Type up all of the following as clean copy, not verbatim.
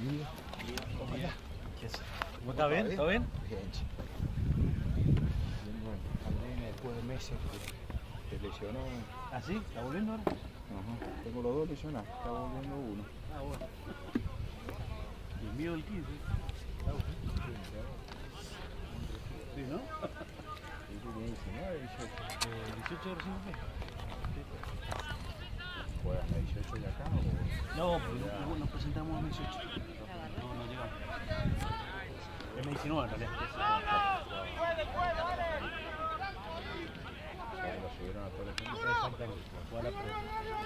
¿Cómo está? ¿Bien? ¿Todo bien? Bien, chico. Después de meses que te lesionó. ¿Ah, sí? ¿Está volviendo ahora? Ajá. Tengo los dos lesionados. Está volviendo uno. Ah, bueno. Y el mío el 15. Sí, ¿no? Y tú tienes 19, 18. 18 recién fue. ¿Juegas la 18 de acá o...? No, pues nos presentamos a 18. No llegamos. Es 19 en realidad. Ya lo subieron a todos los equipos. Exactamente. Jugar la prueba.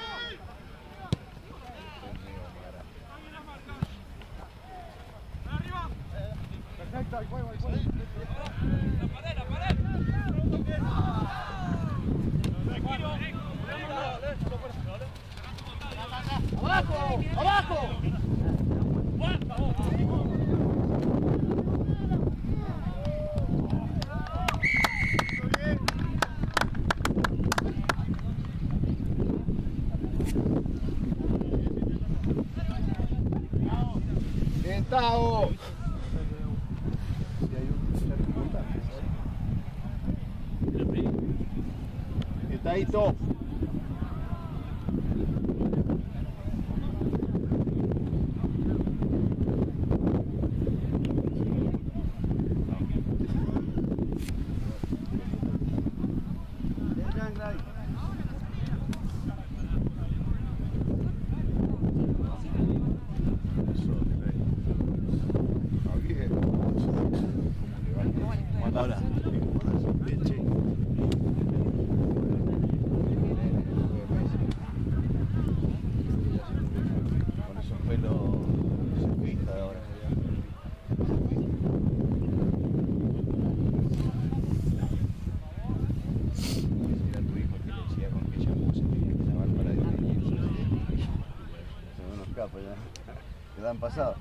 Perfecto, al juego, al juego. La pared. ¡Abajo! ¡Abajo! ¡Sentado! Sentadito. Hola. Bien, che. Con esos pelos ciclistas de ahora. Era tu hijo que le decía con qué shampoo se tenía que lavar para distinguirse. Son unos capos ya. Que dan pasado.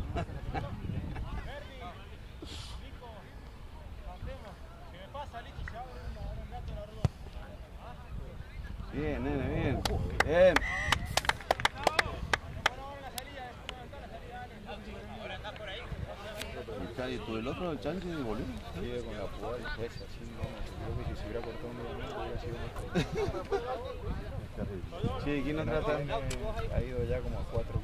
Bien, nene, bien. Bien. ¿Y tú el otro, el chanchi, volvió? Sigue con la púa y juez así, no, creo que si se hubiera cortado un ligamento hubiera sido mejor. Es terrible. Sí, ¿quién no trata? Ha ido ya como a 4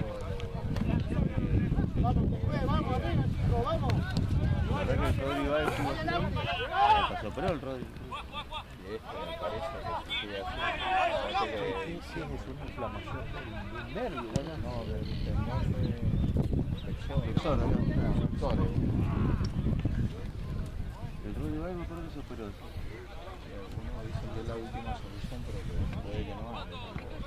Vamos, vamos, arriba, chicos, vamos. La verdad que el Rodri va estuvo así. Pasó pero el Rodri. Y este me parece que sigue así. Parece que Sí, es una inflamación de un nervio, ¿verdad? no, del tendón de Flexor, ¿no? flexores. El Rodri va y me acuerdo que se operó. Algunos dicen que es la última solución, pero que puede que no hable.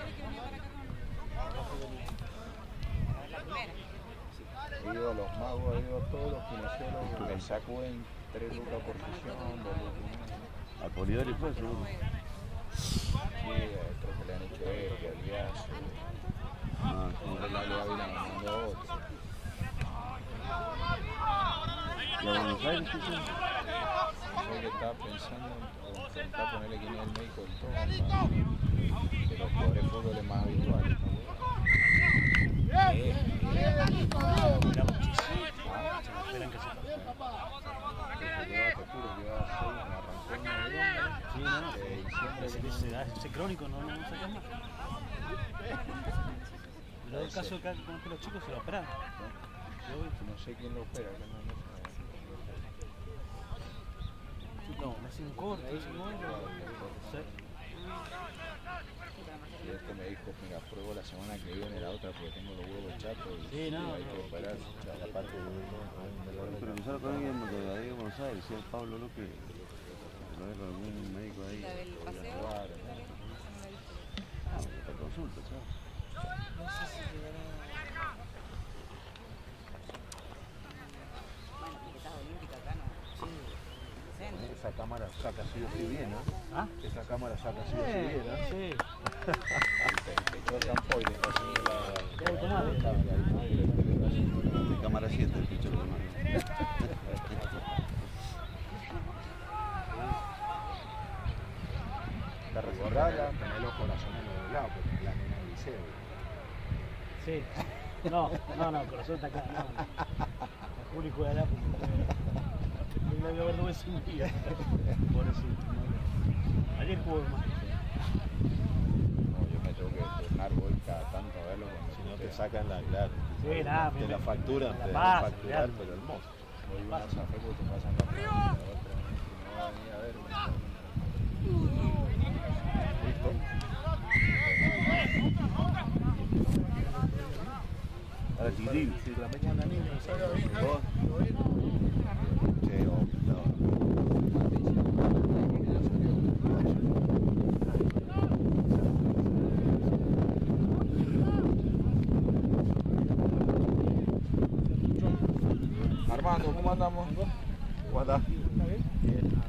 He ido a los magos, he ido a todos los kinesiólogos, le sacuden 3 lucas por sesión, 2 lucas. Al Polidori fue, seguro. Sí, creo que le han hecho esto, al Viazo. Ah, Como que la Ávila me mandó otro. ¿Y a Buenos Aires qué hizo? Yo que estaba pensando en intentar ponerle quién es el médico del todo, que los jugadores de fútbol es más habitual. Mira muchísimo. Esperan que se Lleva, te juro, lleva 6, me arrancó en noviembre, de diciembre. ese crónico no se llama. Pero en el caso de que conozco a los chicos se lo operan. No sé quién lo opera, que no No, me hacen un corte, y este me dijo, mira, pruebo la semana que viene la otra porque tengo los huevos chatos y Sí, no, hay que operar la parte Pero que solo con alguien de ahí de Buenos Aires, decía el Pablo López, lo ve con algún médico ahí. Te consulta, ¿sabes? No sé si llegaron. Bueno, porque estás olímpica acá, ¿no? Sí. Esa cámara saca sí o sí bien, ¿no? ¿Ah? Esa cámara saca sí o sí bien, ¿no? Sí. Yo tampoco le pasé De cámara 7, escucho lo demás. La resguardala, tenelo con la zona de los lados, porque es la nena del liceo. Sí. No, corazón está acá. No. Juli juega allá porque no voy a ver 2 veces un día. Pobrecito. Ayer jugó más. No, yo me tengo que turnar, voy cada tanto a verlo. Si no te sacan la, claro. Sí, nada, Te la facturan, la te pasa, la facturar, ya. pero hermoso. Hoy van a zafar porque te pasan la primera, la otra, si no va a venir a ver. ¿Listo? Ahora chiquitín. Si la mañana niño, ¿sabes? ¿Vos? Che, Armando, ¿cómo andamos? ¿Cómo andás? Bien.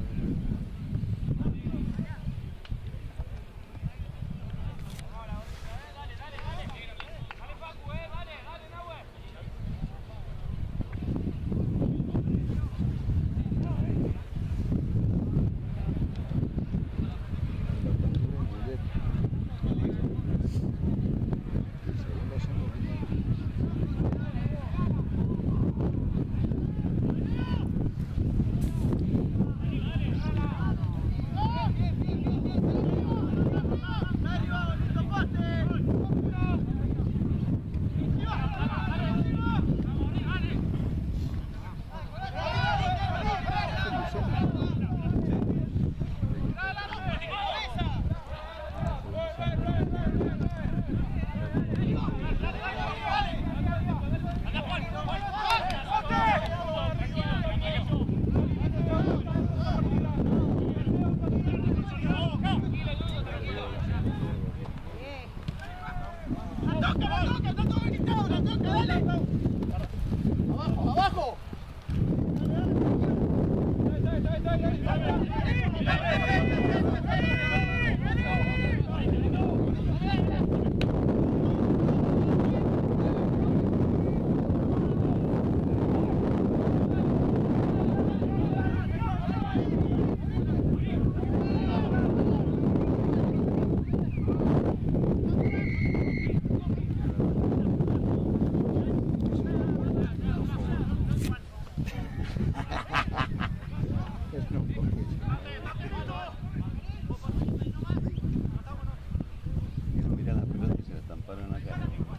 ¡Abajo! Mirá las pelotas que se le estamparon acá.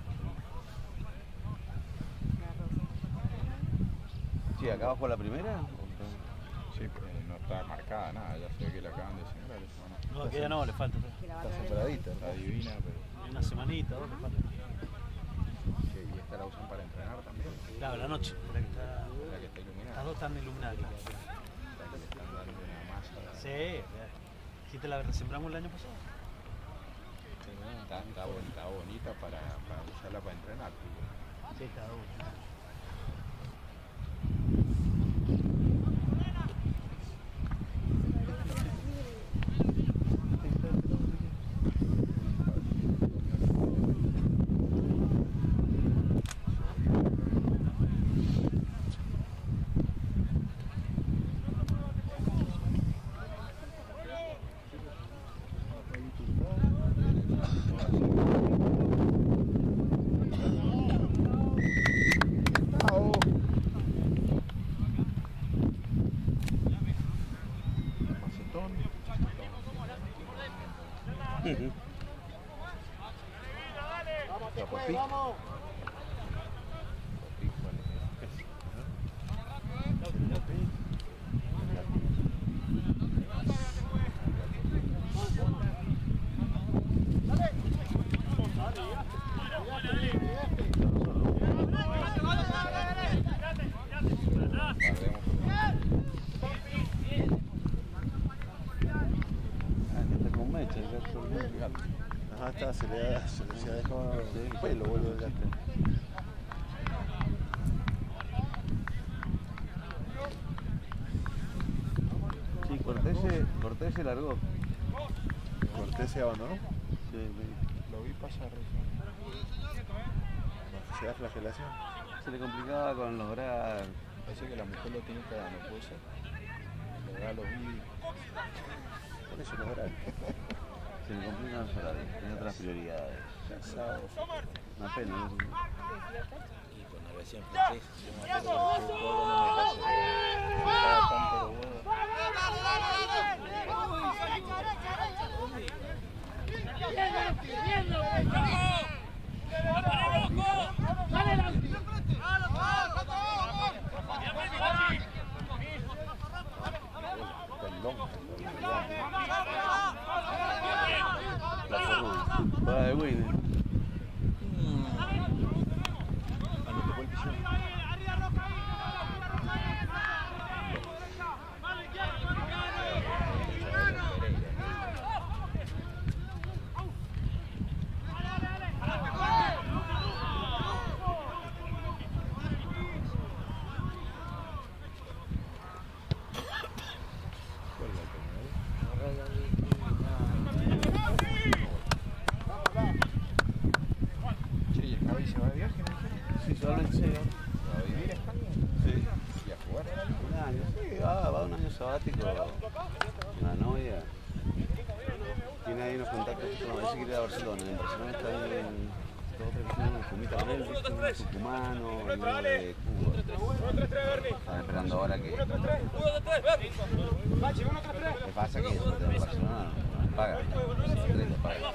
Sí, acá abajo la primera. Sí, pero no está marcada nada, ya se ve que la acaban de sembrar. No, aquella no, le falta. Está separadita. Está divina, pero Una semanita, 2 le falta. sí, y esta la usan para entrenar también. Claro, la noche. La que está, La que está iluminada. las dos están iluminadas. La que le están dando una masa. Sí, ¿sí te la sembramos el año pasado? Está bonita para usarla para entrenar. Sí, está bueno. Macetón. Vamos, vamos. Está con mecha el gato. Ajá, está, se le ha dejado el pelo, boludo, el gato. Sí, Cortés se largó. Cortés se abandonó. Sí, Lo vi pasar recién. Se da flagelación. se le complicaba con los brazos. Parece que la mujer lo tiene cada no puede ser. Le da los vi. Por eso los horarios. Se le complican los horarios, tiene otras prioridades. Cansados. Una pena, ¿no? Y cuando recién empecé, yo me acuerdo que el fútbol no me pasó. Estaba tan pero bueno. Juega de Winner. Sabático, la novia tiene ahí unos contactos, no, ese quiere ir a Barcelona, en Barcelona está en un fumita con él, un tucumano y uno de Cuba. Están esperando ahora que... ¿Qué pasa que eso? En Barcelona no paga, los tres les pagan.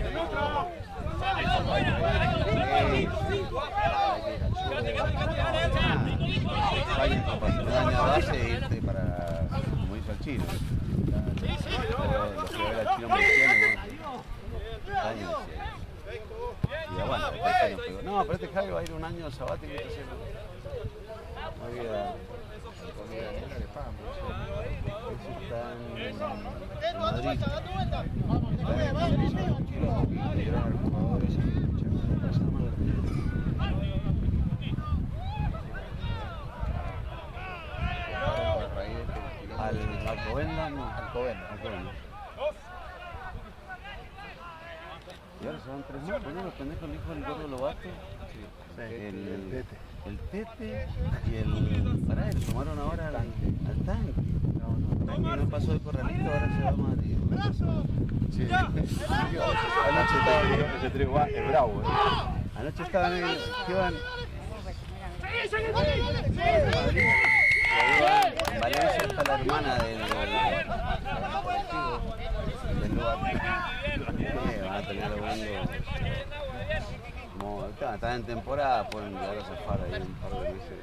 Vayan para hacer un año de base e irte para... al chino. Los que ver al chino cristiano, y aguanta, no, pero este Javi va a ir un año sabático y entonces no había comida que le pagan, eso está en Madrid. Alcobendas, no. Alcobendas. Y ahora se van 3 más, ¿no? Los pendejos, el hijo del gordo Lobato. Sí. El Tete y el Pará, le tomaron ahora al tanque. No pasó de Corralito, ahora se va a Madrid. Sí. Anoche estaba en ese trigo, es bravo. Anoche estaban en el... En Valencia está la hermana del Lobato. Van a terminar jugando. Como están en temporada, pueden llegar a zafar ahí un par de meses.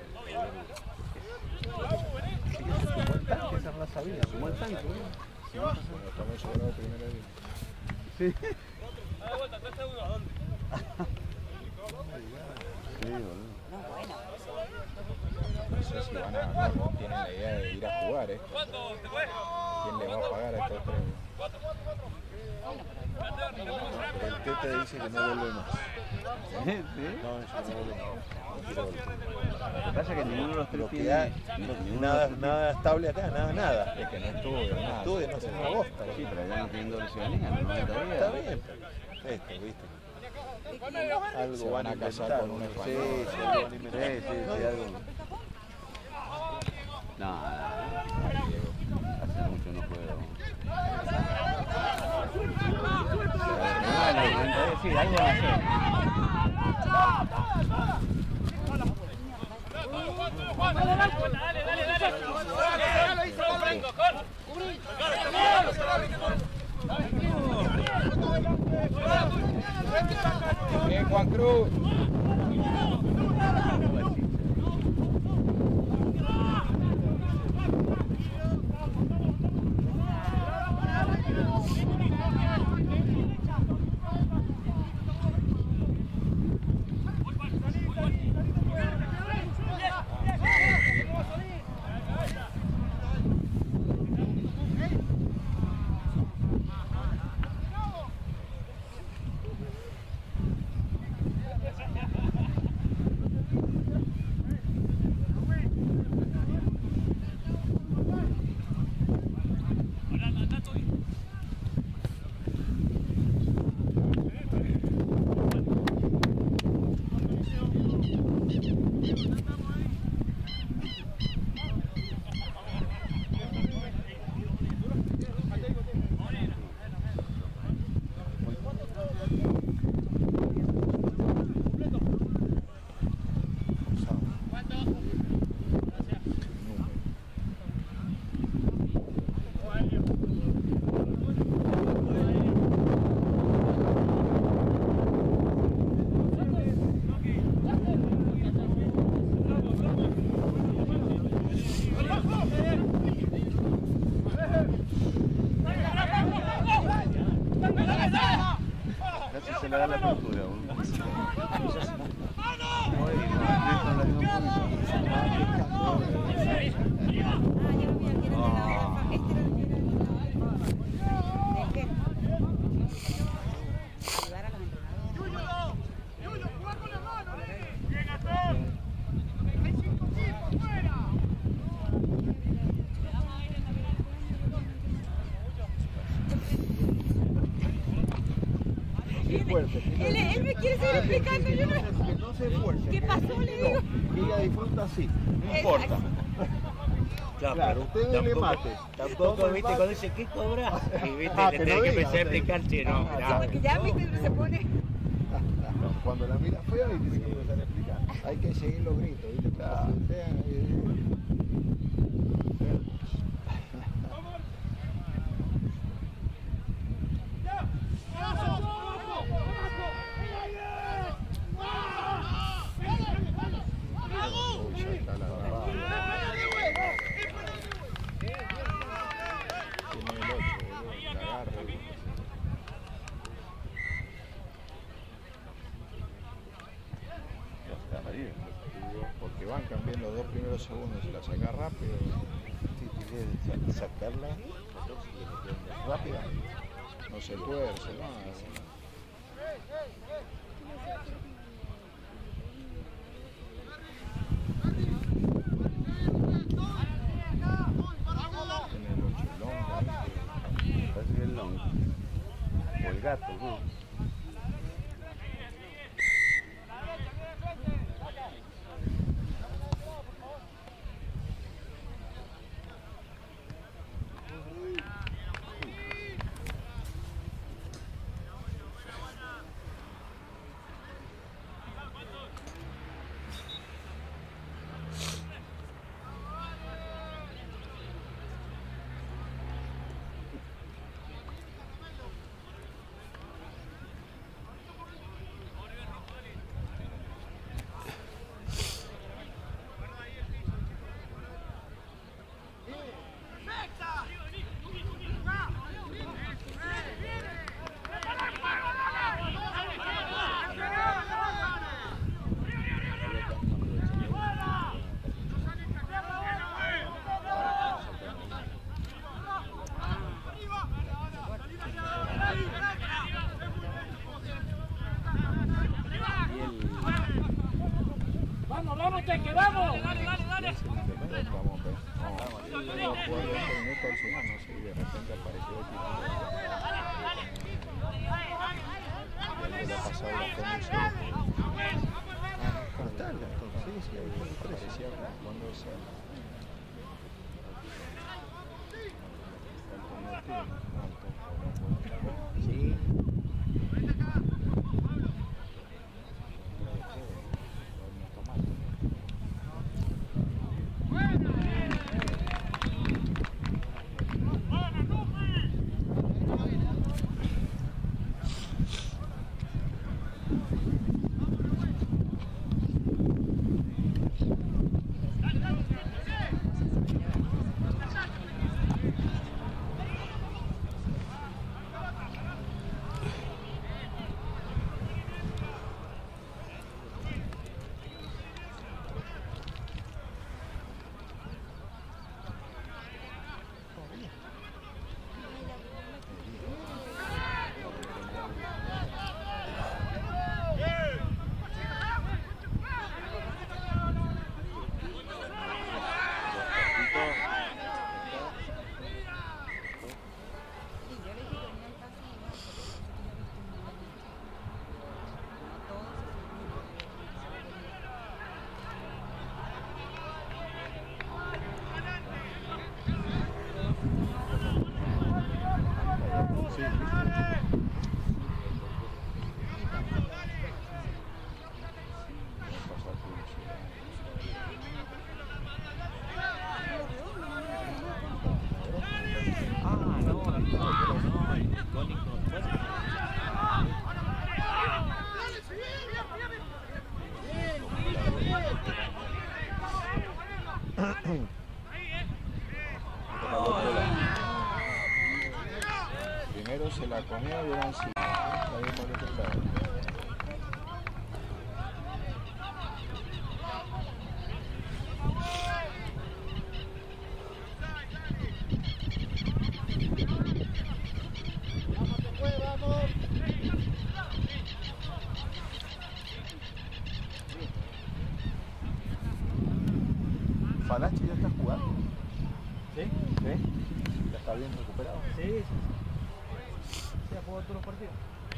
Esa raza vino, sumó el tanque, ¿no? Estamos sobrados primero día. Sí. Sí, boludo. No sé si van a, no tienen la idea de ir a jugar, ¿eh? ¿Quién le va a pagar a estos tres? El Tete dice que no vuelve más. ¿Sí? No, eso no vuelve más. Lo que pasa es que ninguno de los tres Lo que hay, nada estable acá, nada. Es que no estudia, nada. Estudia, no se una bosta. Sí, pero ya no tienen doble ciudadanía, no está bien. Está bien, pero esto, ¿viste? Algo Se van a casar con un español. Sí, algo van a inventar. Sí, algo. No, hace mucho no juego. Sí, algo van a hacer. Bien, Juan Cruz. la apertura. Él me quiere seguir explicando. Yo Que no se esfuerce. ¿Qué pasó? Le digo. Que ella disfruta así, no importa. Claro, ustedes le maten. Tampoco, viste, cuando dice, ¿qué cobra? Y viste, Ah, le que tenés no que diga, empezar a o sea, explicar, che, no, mirá. Porque ya viste, se pone. Cuando la mira fea y tiene que empezar a explicar. Hay que seguir los gritos, ¿viste? Claro. Porque van cambiando los 2 primeros segundos y la saca rápido. Sacarla rápida. No se tuerce, no. Tiene el 8 longo. Parece que es long. O el gato, ¿no? ¡Vamos, Teque, vamos! Dale. Vamos a jugar 20 minutos al final, no sé, y de repente apareció el tipo. Le ha pasado la conducción. Cortarla, entonces, sí, hay Parecía como cuando ese. Sí. Palacio ya está jugando. ¿Sí? ¿Sí? Ya está bien recuperado. Sí, sí. Sí, ha jugado todos los partidos.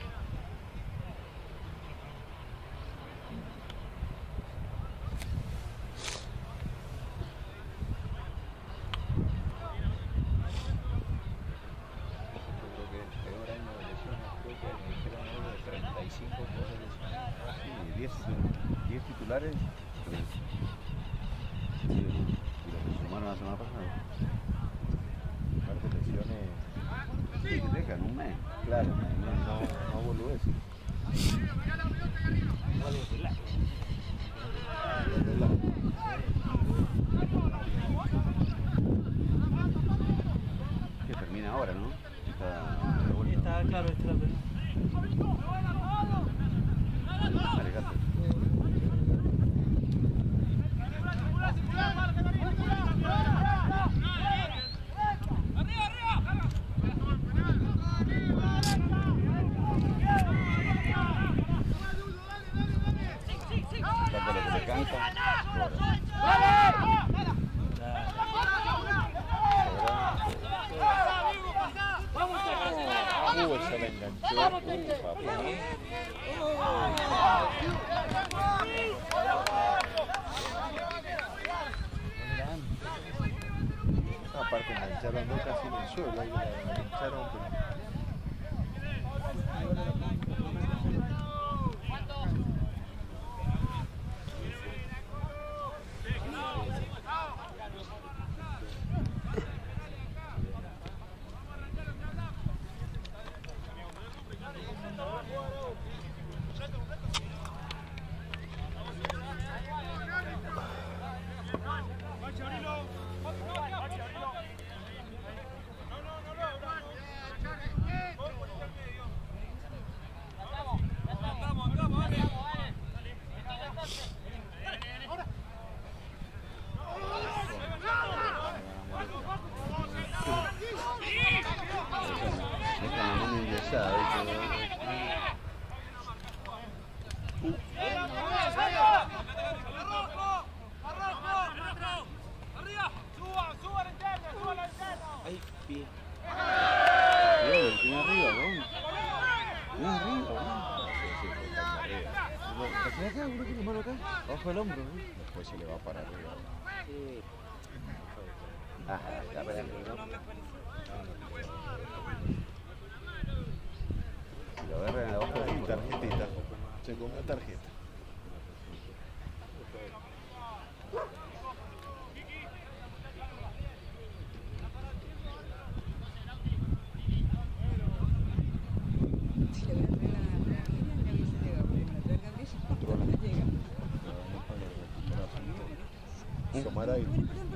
Creo que el peor año de lesiones, creo que me dijeron algo de 35 cosas lesionadas. Sí, 10 titulares. Sí, y los que sumaron la semana pasada. Aparte lesiones, Sí, que dejan un mes. claro, no boludez. Que termina ahora, ¿no? Y está claro, este la primera. Alegate. Tanto lo que le canta. Se la enganchó. Papá. Aparte engancharon dos casi en el suelo, ahí la engancharon, pero... Bajo el hombro, ¿no? Después se le va para arriba. Ah, ya verás. Lo agarran abajo del hombro. Tarjetita. Se comió tarjeta. Si le voy a traer la Miriam, ya hubiese llegado, pero me la trae Gabriel, no llega. Tomar aire.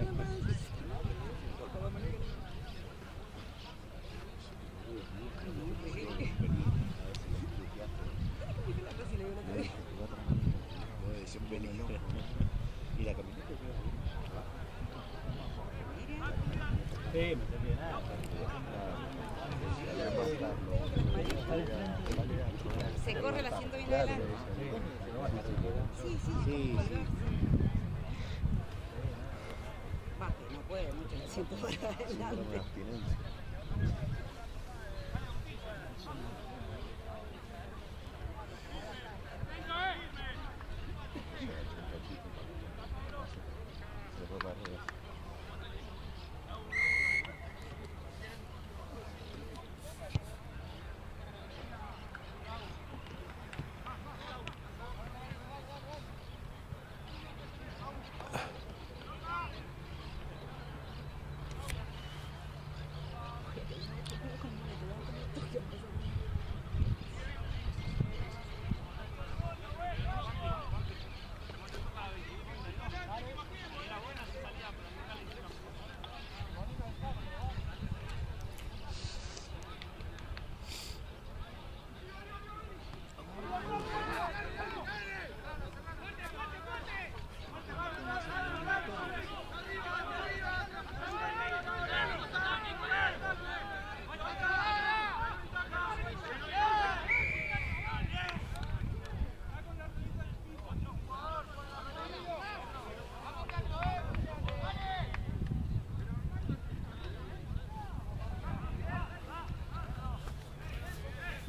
Y la camioneta Sí, me sentí nada. Se corre el asiento bien adelante. Sí, sí. Baje, no puede mucho el asiento para adelante.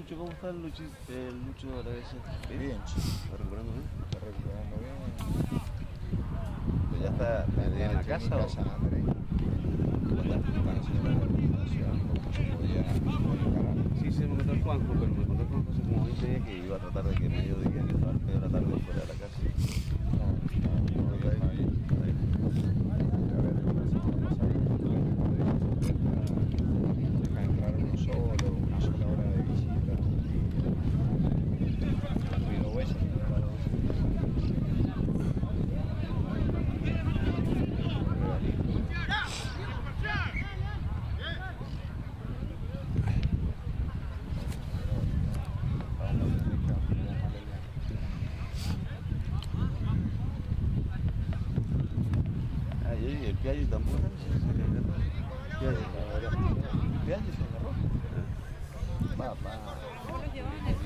Lucho, ¿cómo está el Lucho de la vez? Bien, ¿Está recuperando bien? está recuperando bien. Pero ya está en la casa, ¿o? Andrés. Están haciendo la rehabilitación, como se podía encarar. Sí, se me contó el Juanjo, pero me contó el Juanjo hace como 20 días que iba a tratar de que medio de que al medio de la tarde fuera de la casa. No, está bien. A ver, la semana pasada, deja entrar uno solo, una sola hora de visita. Y dos veces, Y el Piaggio tampoco. Piaggio se agarró. ¿Cómo lo llevan el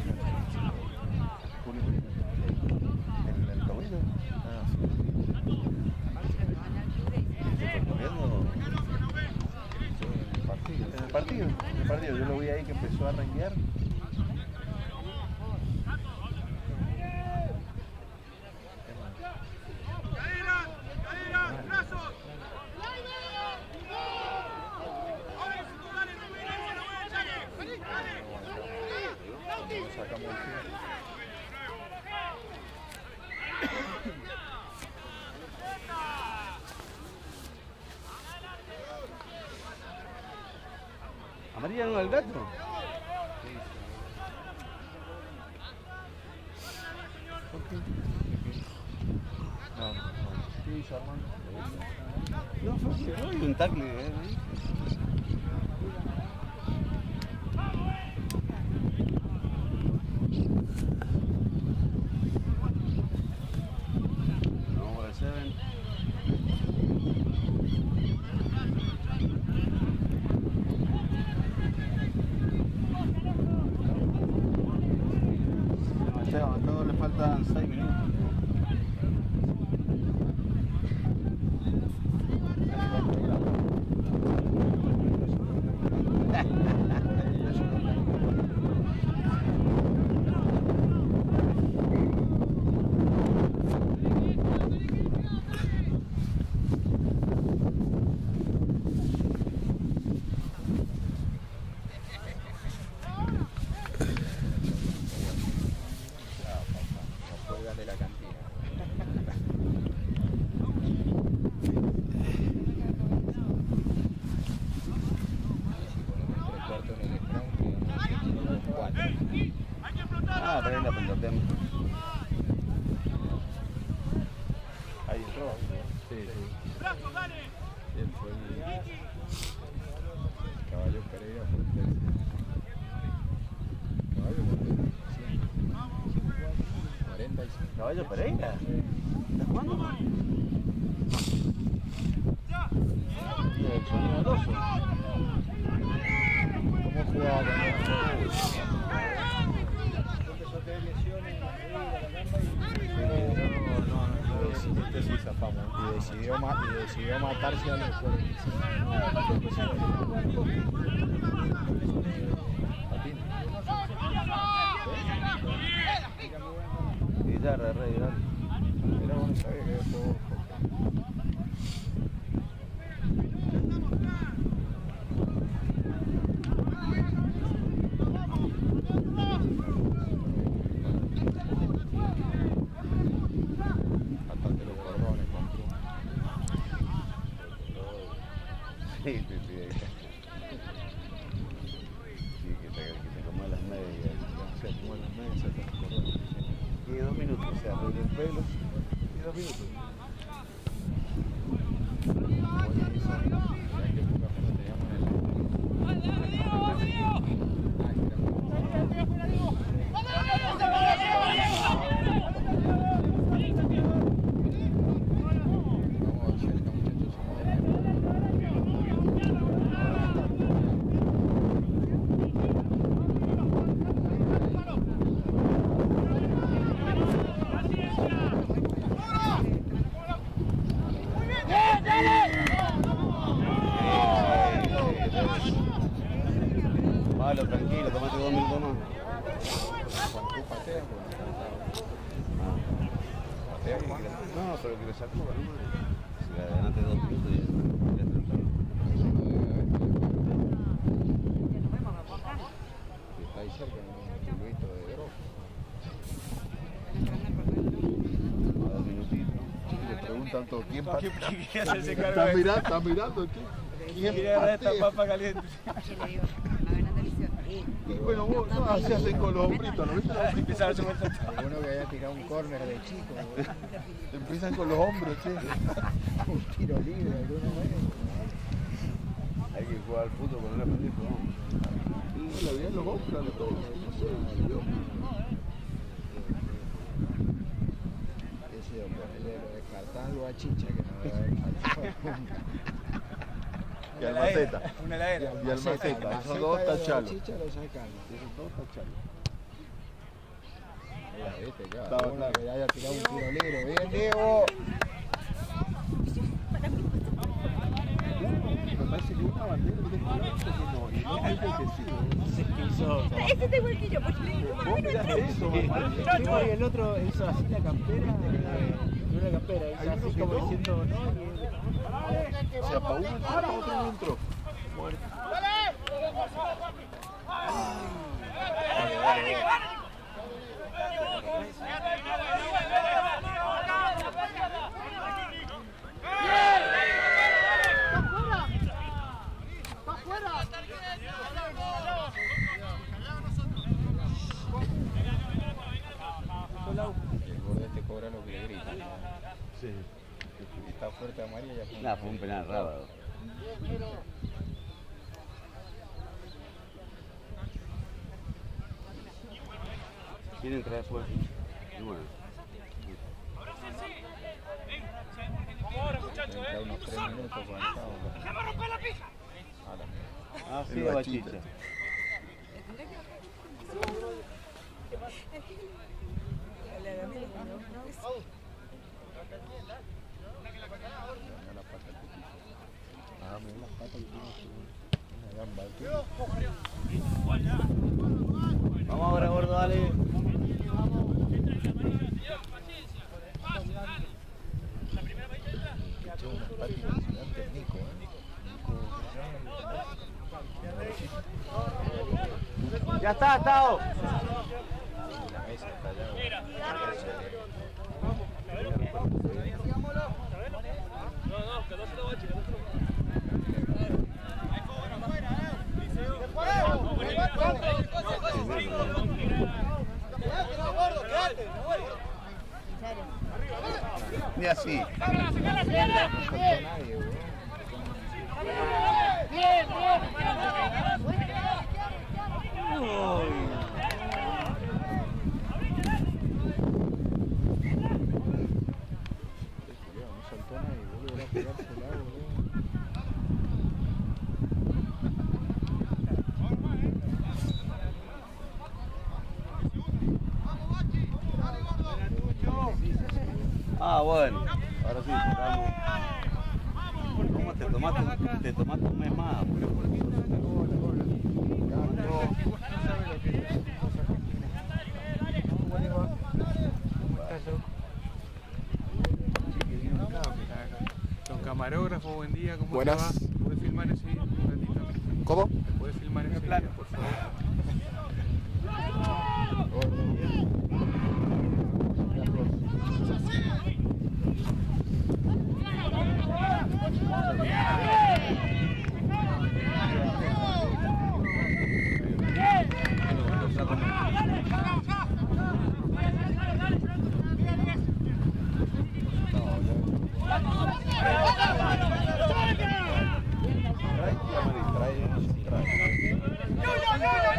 El cabrito. Ah, sí. ¿Se fue corriendo? En el partido. Yo lo vi ahí que empezó a renguear. Sacamos el pie. ¿Amarilla no al gato? No. ¿Qué hizo Armando? No, fue que no, y un tackle ahí. Vamos por el 7. A todos le faltan 6 minutos. Nos cuelgan de la cantina. Si ponemos 3 cuartos en el scrum, digamos 4. Ah, pero ahí la peloteamos. Ahí entró. Sí. Él fue el Caballo Pereira por el tercero. Caballo por el 45. Caballo Pereira. ¿Estás jugando? El sonido doso. ¿Cómo jugaba con él? Este sí zafamos. Y decidió matarse a los Guitarra, rey, dale. Era bueno saber que era todo. Bastante los cordones con tú. Sí. Sí, que te coma las medias. Se como en las medias, se los cordones. Y 2 minutos, o sea, arregla el pelo. Y 2 minutos. Pablo, tranquilo, tomate 2 minutos más. Cuando tú pateas, pues no pateas, Juan. No, pero que le sacó, ¿no? Si la adelante 2 minutos y ya Está ahí cerca, un chulito de droga. a 2 minutitos. Le preguntan todo, ¿quién ¿Quién quiere hacerse cargo está de mirando, está mirando, ¿quién? ¿Quién quiere dar esta patea? papa caliente? Yo le digo, la gran televisión. Y bueno, vos no, así hacen con los hombritos, ¿no viste? Empezaron a sumar Alguno que haya tirado un córner de chico, Empiezan con los hombros, che. un tiro libre, alguna vez. hay que jugar al fútbol con una pendejo, ¿no? Y la vida los hombros, de todo. Decido ponerle lo descartarlo a Chicha, que no debe haber faltado nunca. Y al Maceta. Una heladera. Y al Maceta, esos dos tachalos. Chicha lo sacamos. Esos dos tachalos. Mira, viste, claro. Estaba Alguna claro. que haya tirado un tiro libre. Bien, Diego. Me parece que una bandera que deja que no, y no es que sí. Ese está igual que yo, pues le digo, Vos mirá eso, Y el otro hizo así la campera, una campera, Hay hizo uno así que como no. diciendo, no, O sea, para uno entró, para otro no entró. El borde te cobra lo que le grita. Sí. Si está fuerte amarilla, ya fue. Nada, fue un penal raro. ¿Quién entra después? Y bueno. Entra unos 3 minutos cuando estaba. Ah, sí, El la Bachita. bachicha. Mira la pata que tiene. Ah, mira las patas que tiene. Una gamba. Vamos ahora, gordo, dale. Echó unas patas impresionantes, Nico, Ya está, Tao. La mesa está allá. Ni así. No soltó nadie, güey. No soltó nadie, boludo. Era pegarse el agua, boludo. Ah, bueno. Ahora sí, tocamos. ¿Cómo te tomaste un mes más? Don camarógrafo, buen día, ¿cómo Buenas. te va? ¿Puedes filmar ese video un ratito? ¿Cómo? ¿Puedes filmar ese video, por favor? Trae,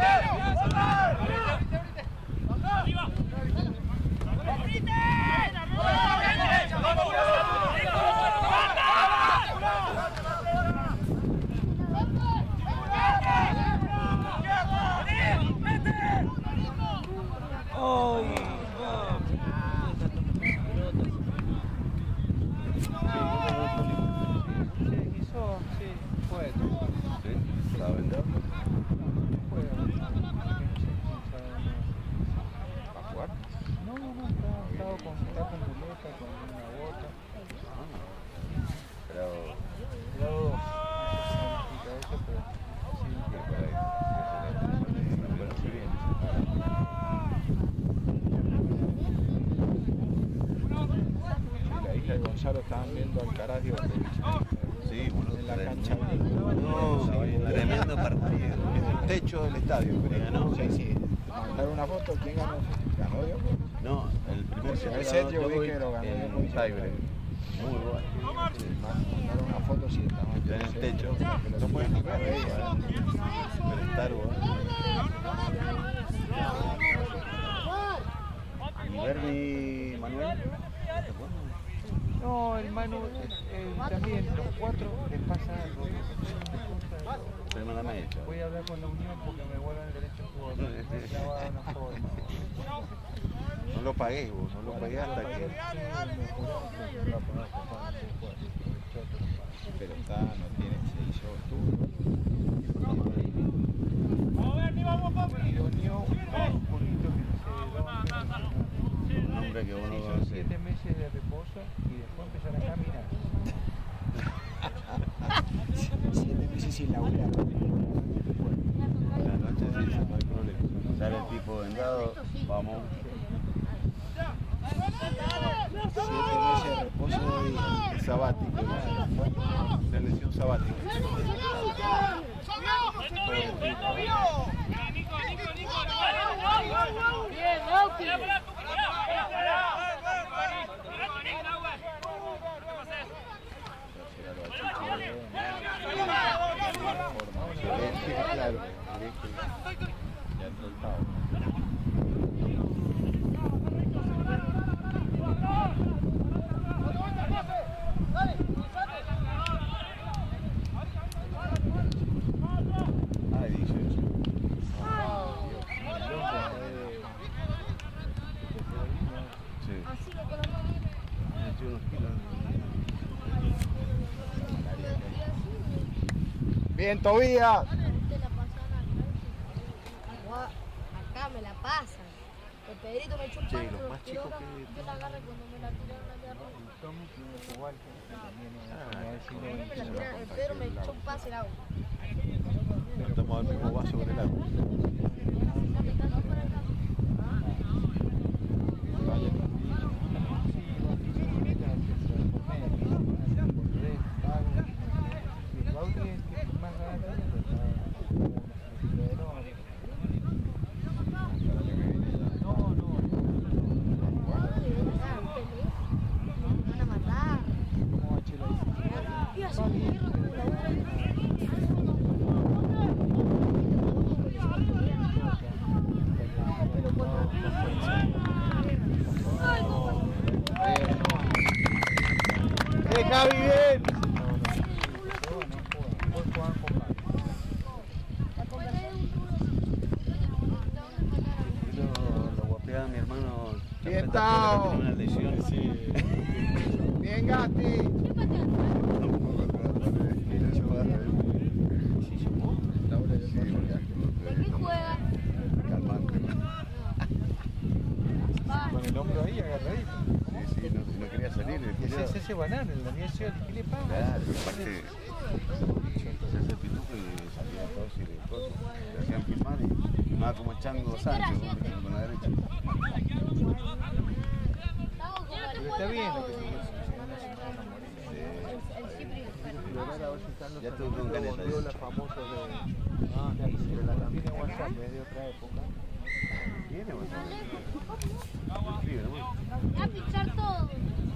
ya lo estaban viendo Alcaraz y Borrevich. Sí, bueno, En la cancha. tremendo partido. En el techo del estadio, pero ganó. sí, sí. Mandaron una foto, ¿quién ganó? ¿Ganó Djokovic? No, el primer El set set yo vi Djokovic que lo ganó en Djokovic. tiebreak. Muy bueno. Mandaron una foto, sí, estaba Está en el techo. No pueden ni ver. Pero Star Wars. ¿Y Bernie Manuel? ¿Te acuerdas? No, el Manu también, los 4 les pasa algo. Tremenda mecha. Voy a hablar con la Unión porque me vuelvan el derecho a jugar. Me clavaron una forma. No lo pagué, vos, no lo pagué hasta que... Pero está, no tiene, se hizo tú. Y lo unió un poquito que no sé dónde. Un hombre que vos no Hizo conocés. 7 meses de reposo y después empezar a caminar. 7 meses sin laburar. La noche sí, no hay problema. Sale el tipo vendado, vamos. 7 meses de reposo y sabático. De lesión sabática. Bien, Lauti. Claro. Ya entró el Pau. Ay, 18. Sí. 21 kilos. Bien, Tobías. Acá me la pasan. El Pedrito me echó un Che, palo, los pero más chicos que- yo la agarré cuando me la tiraron allá arriba. Tommy tiene que jugar, que también es A mí me la tiraron, el Pedro me echó un pase el agua. No tomamos el mismo vaso con el agua. Me van a matar. Iba a ser un hierro como la otra vez. Pero cuando... Ay, no. Javi, bien. Lo guapeaba mi hermano. Bien, Chapeta, Tao. que tiene una lesión. Sí. Bien, Gasti. ¿De qué juega? Con el hombro ahí agarradito. Sí, no quería salir. Ese es ese banano, en la niña se ¿qué le pasa? Claro, aparte, se hace el pituco y salía todo así de cosas. Le hacían filmar y filmaba como Chango Sánchez con la derecha. Pero está bien lo que te digo. El Cipri. Ya tuve con Caneta. Los famosos Tiene WhatsApp, es de otra época. Tiene WhatsApp. Escribe, ¿no? Va a pichar todo.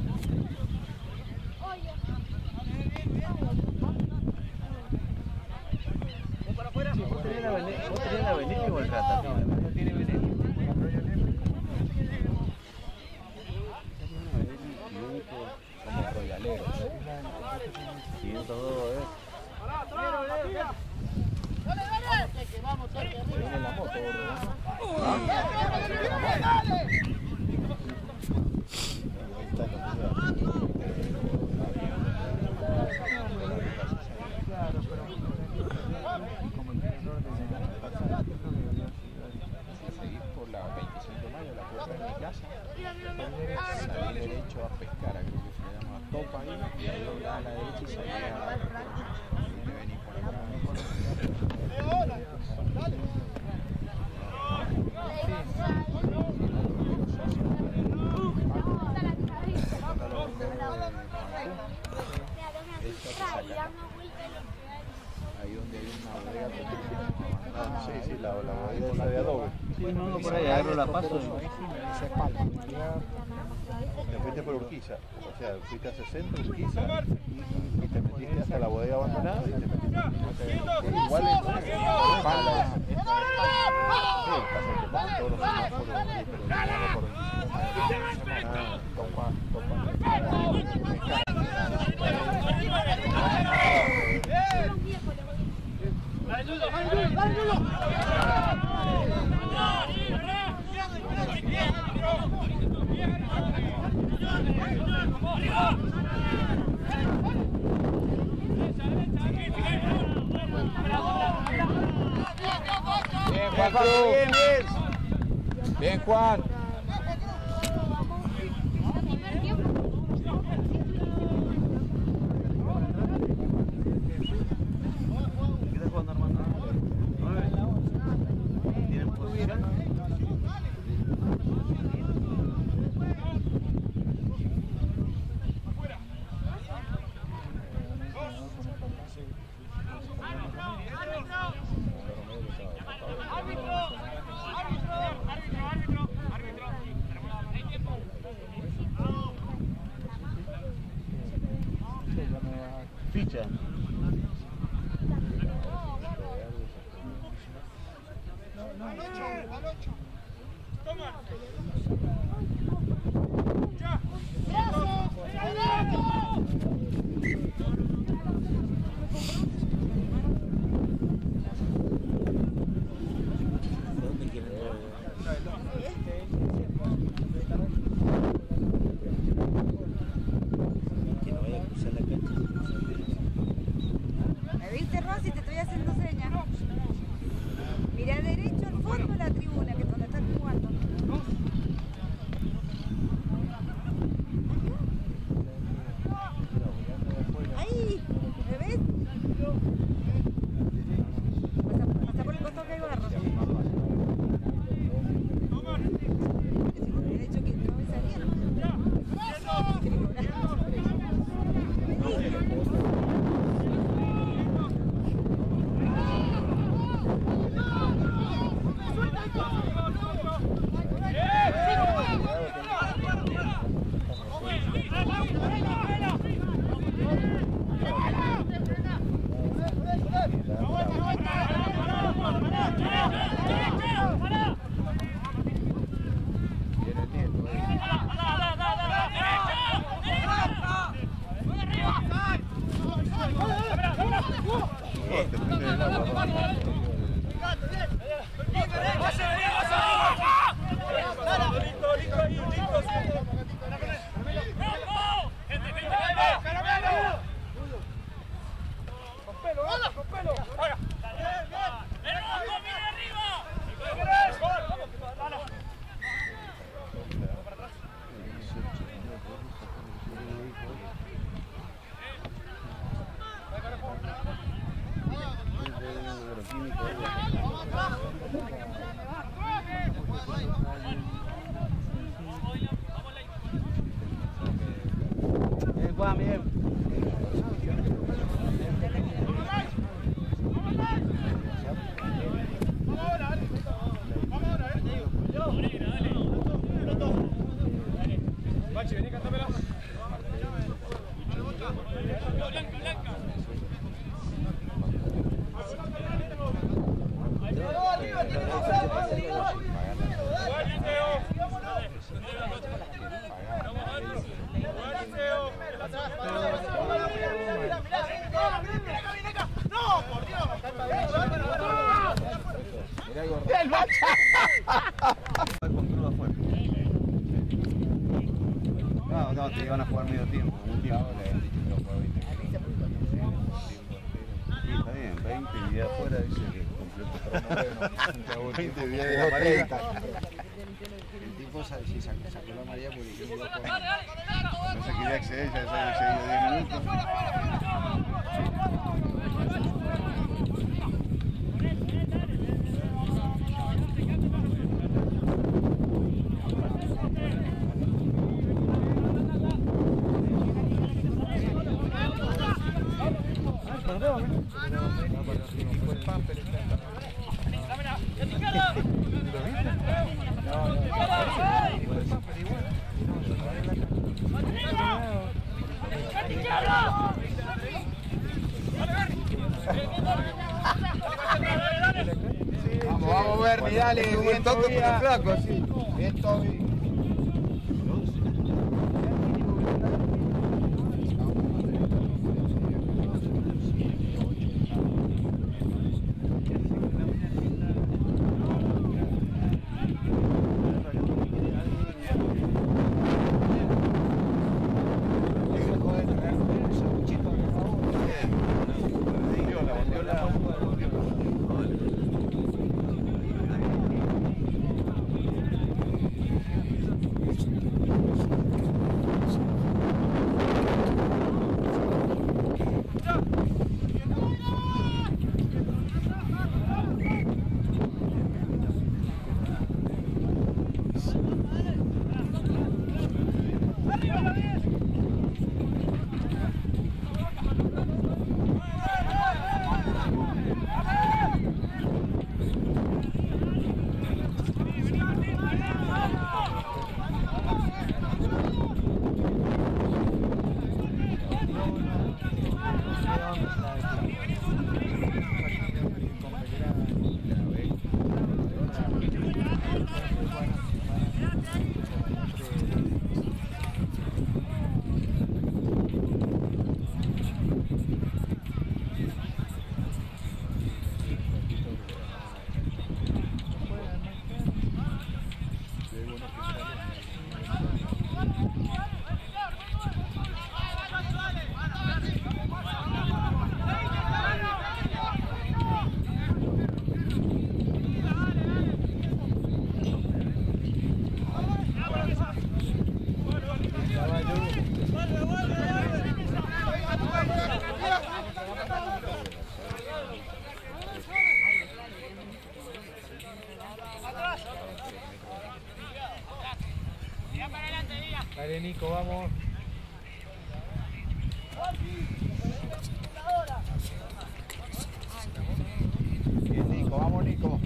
Oye. ¿Vos tenés la Benelli o el Rata? No tiene veneno. Como royalero. 102, Viene la moto, Claro, pero como el error seguís por la 25 de mayo, la puerta de mi casa, salí derecho a pescar, creo que se llama Topa ahí, y ahí doblaba a la derecha y salía a venir por acá. Esa se saca. Ahí donde hay una bodega pequeña. Sí, sí, la bodega esa de adobe. Sí, no, por ahí agarro la paso. Te fuiste por Urquiza, o sea, fuiste a 60, Urquiza, y te metiste hasta la bodega abandonada y te metiste. Igual es espalda. Sí, pasa que pasan todos los semáforos, pero no por Bien, Juan Cruz. Bien, Juan. ¿Qué está jugando, Armando? ¿Tienen posición? Ficha. ¿Me viste, Rosy? Te estoy haciendo señas. Mira derecho al fondo de la tribuna, que es donde están jugando. ¡Ahí! ¿Me ves? Pasa por el costado que hay barro. Derecho que no me salía. Juan, bien. Bachi, vení, cántamela. ¡El Bacha! Con crudo afuera. No, te iban a jugar medio tiempo. Un tiempo. Sí, está bien, 20 y de afuera dice que completo. 20 días de la marea. El tipo si sacó la María porque yo No se quería acceder, ya se había accedido 10 minutos. Pero México, el Pamper está en Vamos, Bernie, dale, bien todavía. Flaco, sí. Bien todavía. Dale, Nico, vamos. Bien, Nico, vamos, Nico.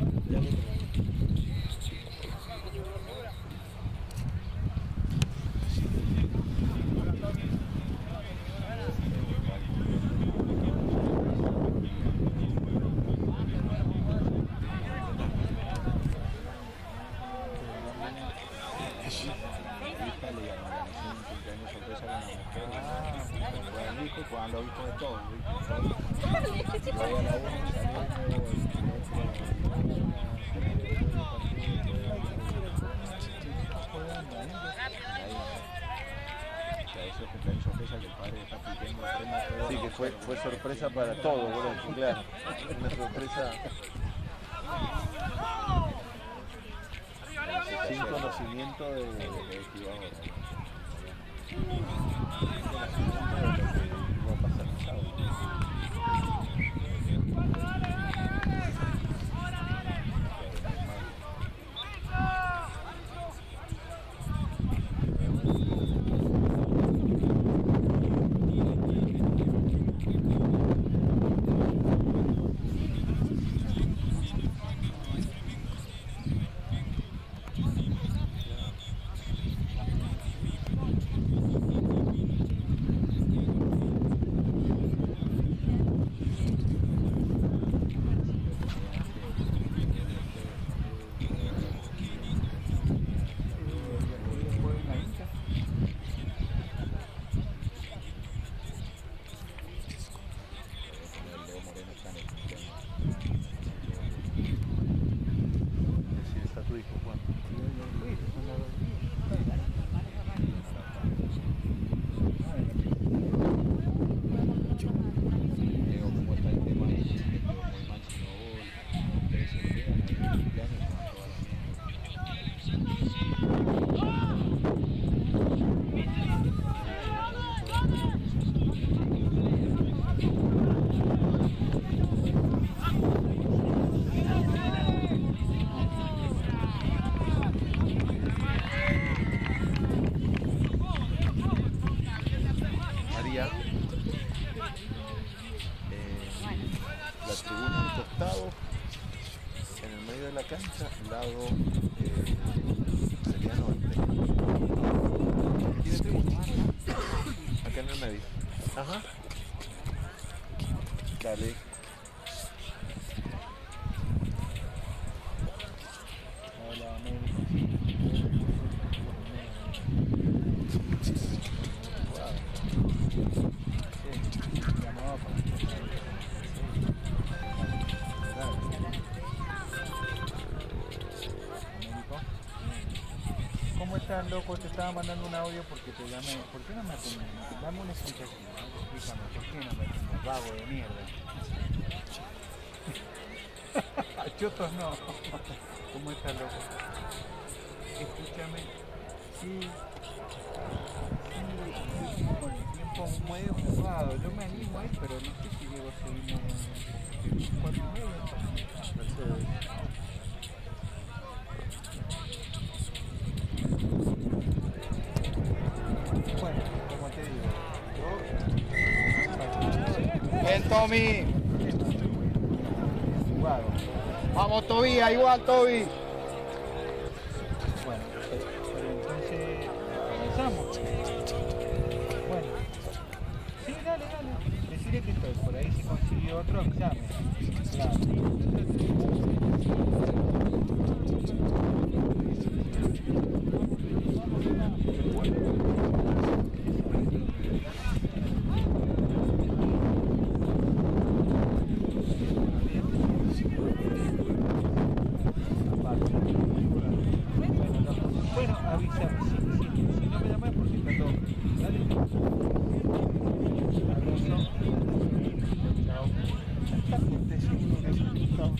Cuando visto de todo, Sí, que fue sorpresa para todos, boludo, claro. Una sorpresa sin conocimiento de lo que iba ahora. tribuna al costado, en el medio de la cancha, lado sería norte. ¿Tiene tribuna? Acá en el medio. Ajá. Dale. ¿Cómo estás, loco? Te estaba mandando un audio porque te llamé. ¿Por qué no me atiendes? Dame una explicación. Explícame, ¿por qué no me atiendes? Vago de mierda. Chotos no. ¿Cómo estás, loco? Escúchame. Sí. Con el tiempo medio jugado. Yo me animo ahí, pero no sé si llego a seguirme 4:30. Mercedes. Bueno, como te digo, Bien, Tommy. jugado. Vamos, Tobía, igual, Toby. Bueno, pero entonces avanzamos. Bueno, sí, dale. Decirle que estoy por ahí, si consigue otro, avísame. Claro. Bueno, avísame, si no me llamas porque está todo. Dale. Abrazo. Chao. Te sigo, chao.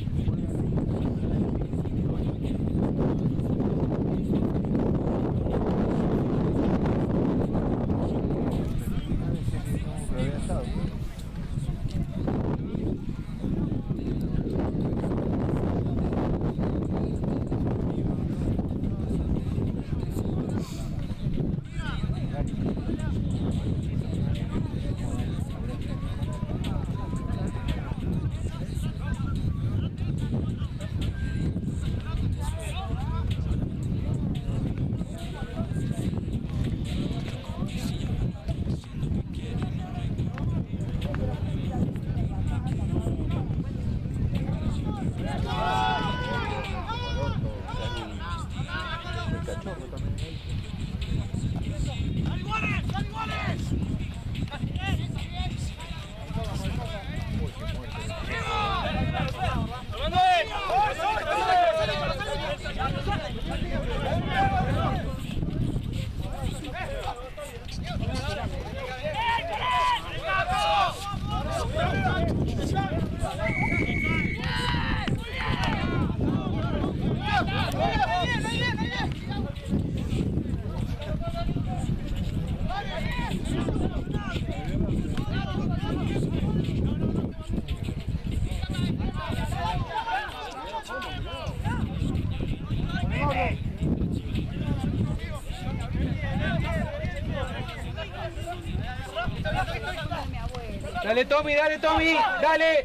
Dale, Tommy, dale.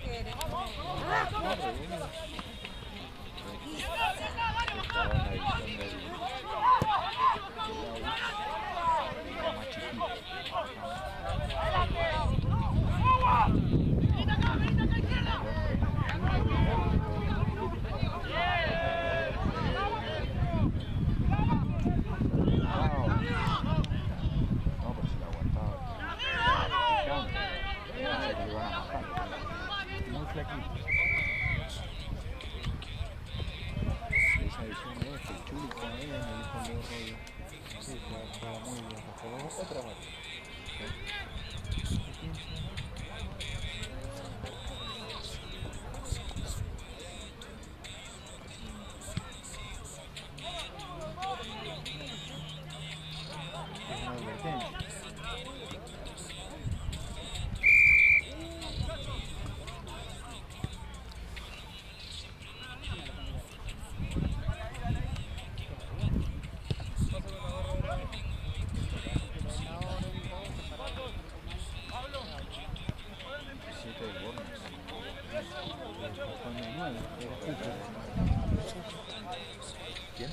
¿Quién?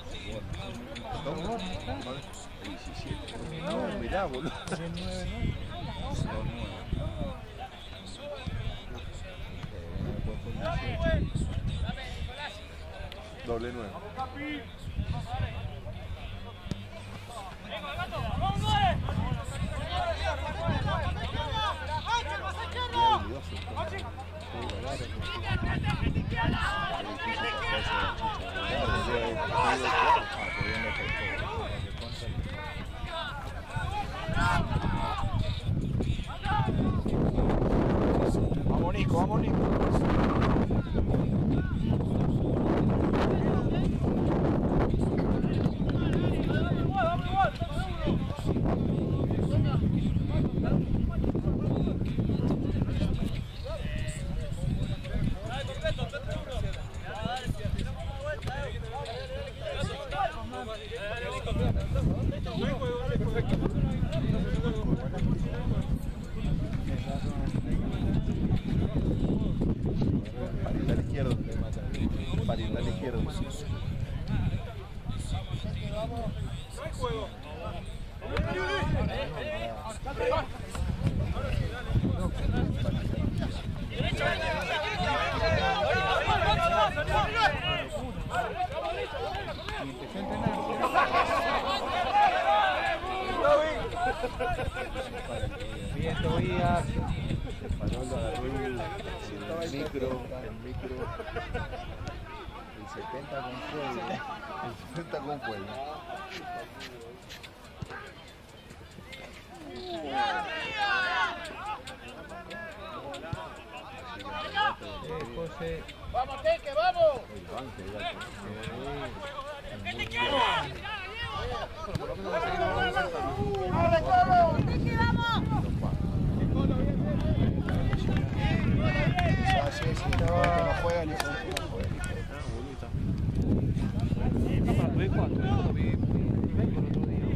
El 17. No, mirá, boludo. Doble 9. Vamos Nico, vamos Nico. Pariental izquierdo. Pariental izquierdo. Bien, Tobías. Panolo agarró el micro. El 70 con fuego. El 70 con fuego. José. ¡Vamos, Teque, vamos! El banque, gato. ¡Que te quiero! Sí, no juega ni se Para tu hijo lo vi el otro día.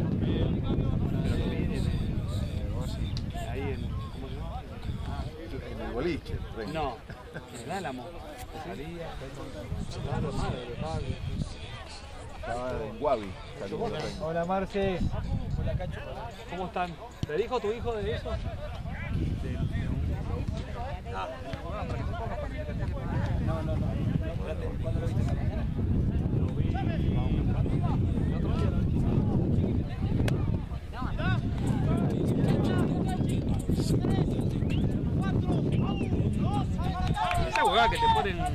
Ahí en, ¿cómo se llama? en el boliche. No, en el Álamo. Salía, claro, madre, Estaba en Guavi. Hola Marce. Hola Cacho. ¿Cómo están? ¿Te dijo tu hijo de eso? No. ¿Cuándo lo viste esta mañana? Lo vi. ¿El otro día? Esa huevada que te ponen. No.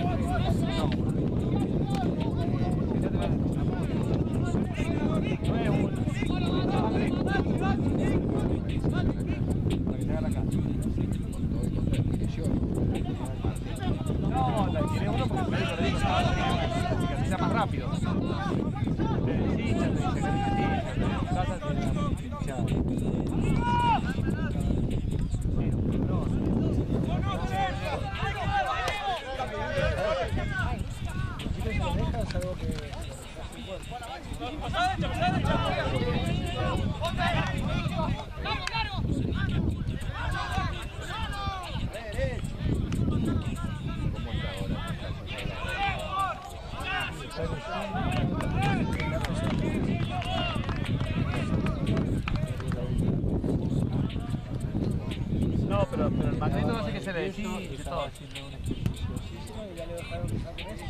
No, la tiene uno porque se cicatriza más rápido. Te deshincha, te cicatriza, en tu casa te hinchada. Es algo que... No, pero el magneto hace que se le deshinche todo. Ya le dejaron que saquen eso.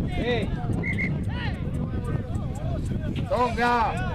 ¡Tonga!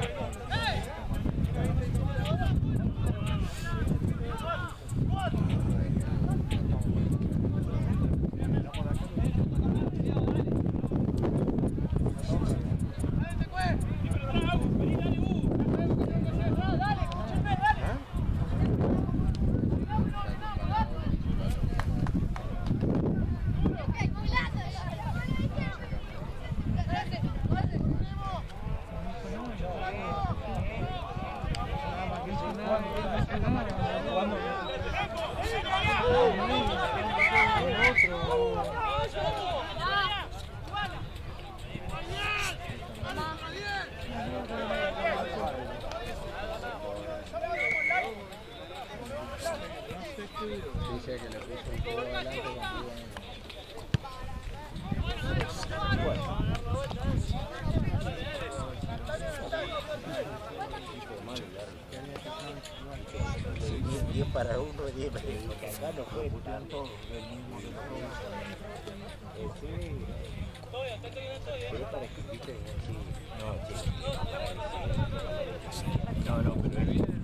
Dice que le puso un poco adelante contigo. Diez para uno, 10 para el porque acá no fue tanto el mismo que pero para que viste así. No, pero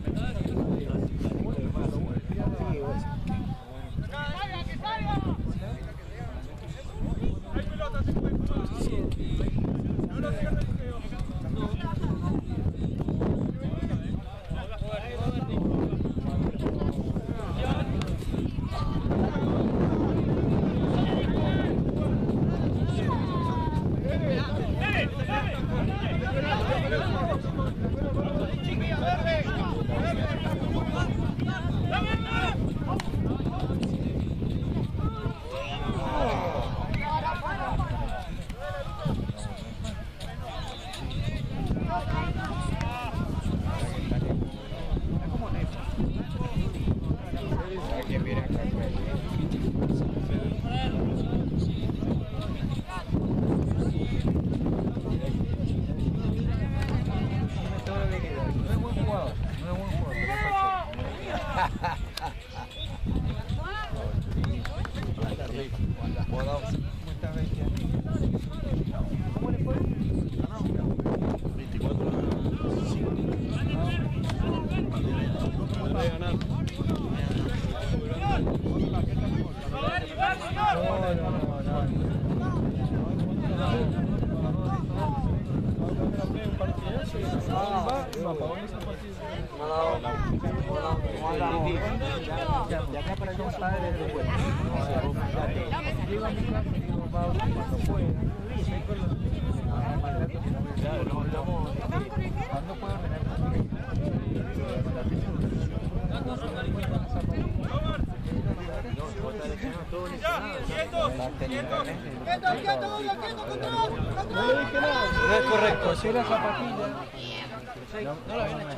No le dije nada. No es correcto. Si la zapatilla. No la ven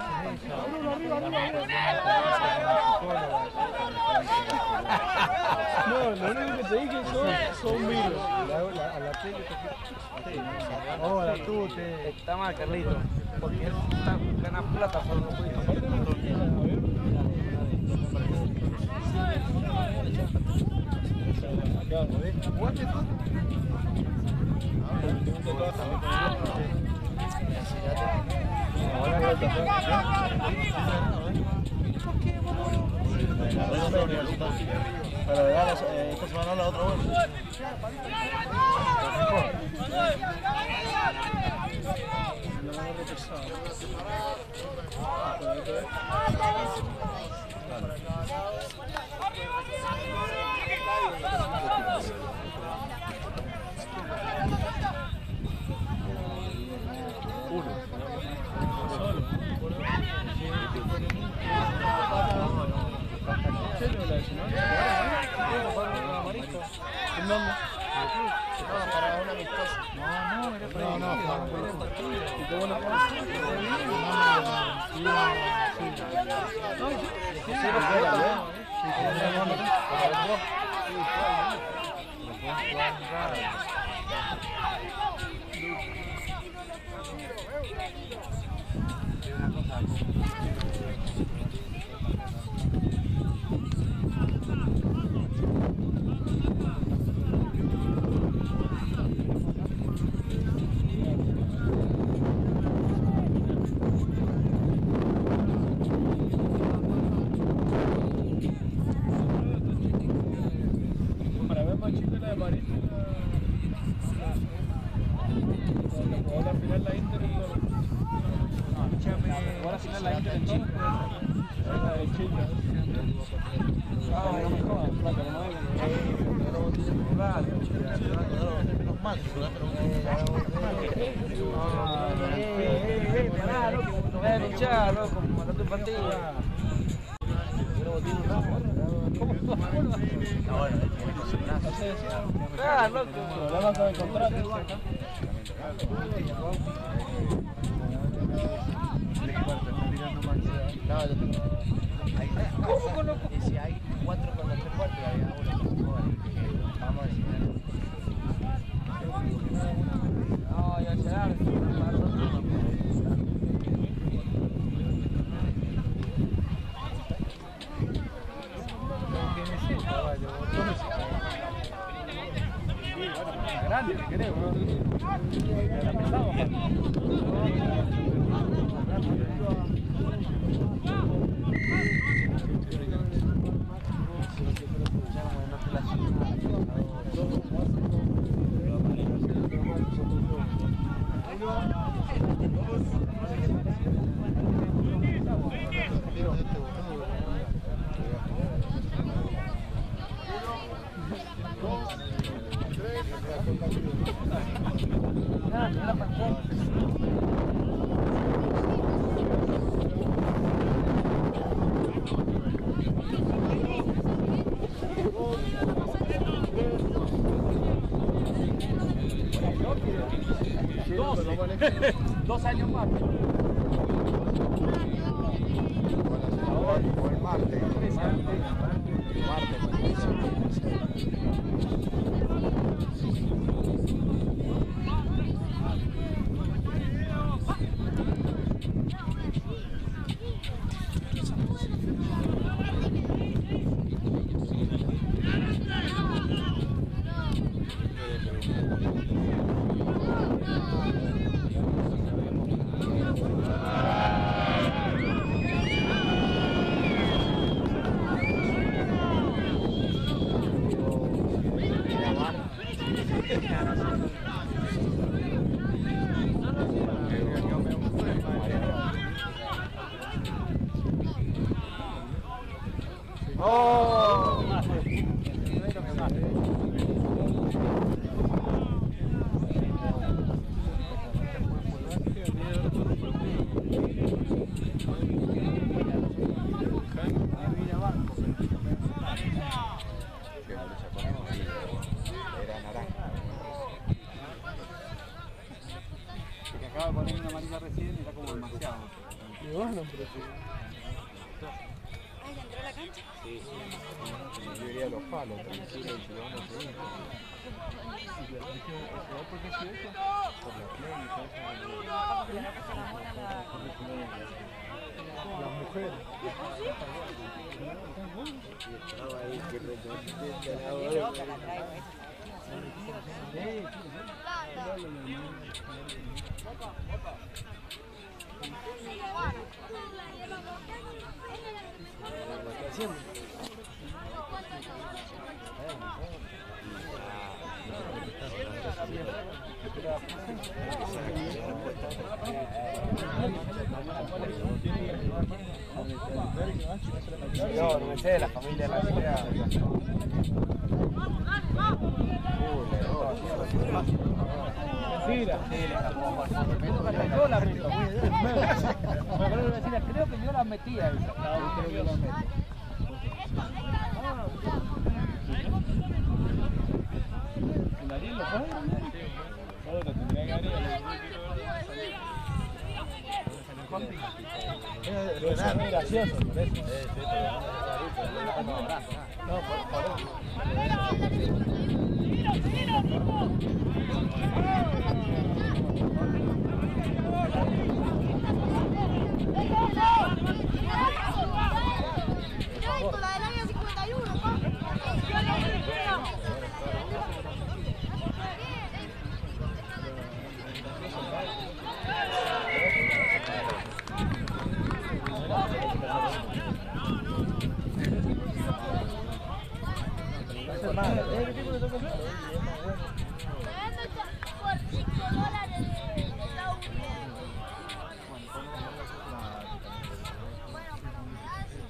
No, lo único que te dije son virus. A la hola, tú te... Está mal, Carlito. Porque él gana plata por no ¿Jugaste tú? Para llegar esta semana la otra vuelta. Para una amistosa. No, era para el partido. ¿Y qué bueno Pará, loco, no voy a luchar, loco, mandate un partido. Ah, loco. Problema con el contrato. ¿Cómo conozco? Si hay 4 con los 3 cuartos y había uno. Vamos a decir. No, ya se da. Grande, que creo, ¿no? Era pesado, Dos años más. O el martes. Acaba de poner una amarilla recién y era como demasiado. Y bueno, pero sí. Ay, ¿entró a la cancha? Sí. Yo iría a los palos, tranquilo, y si lo vamos a seguir. Por la play y Las mujeres. No, no sé, la familia la idea. Mentira. Yo la metí. Creo que yo la metía. Creo que yo la metí. ¿Darío lo pone? Ahora tendría que haber. Es muy gracioso, por eso. No, por eso. La del año 51, pa.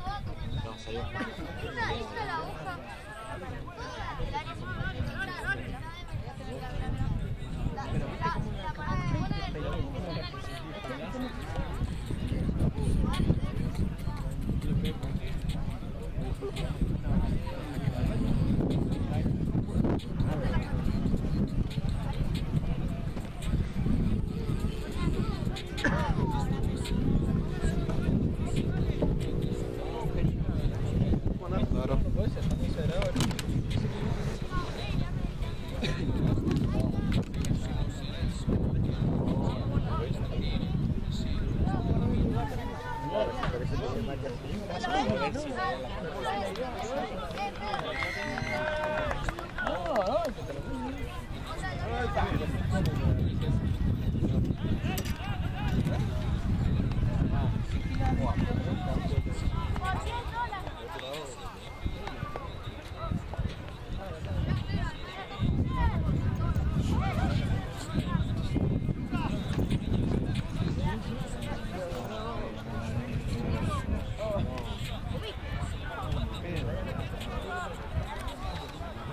La hoja.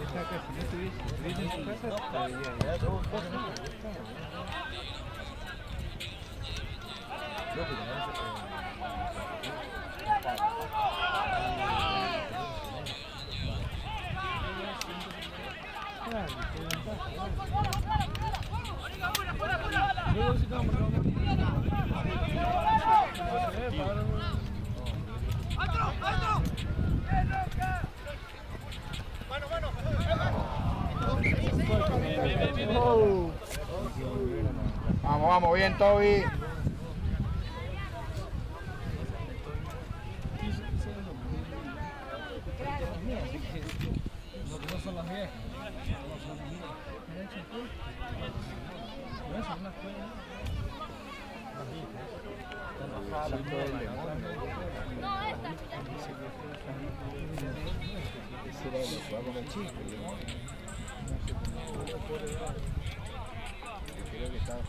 sea, que si no estuviese en su casa, estaría ya todo cosas. Vamos, vamos, bien, Toby. Creo que estaba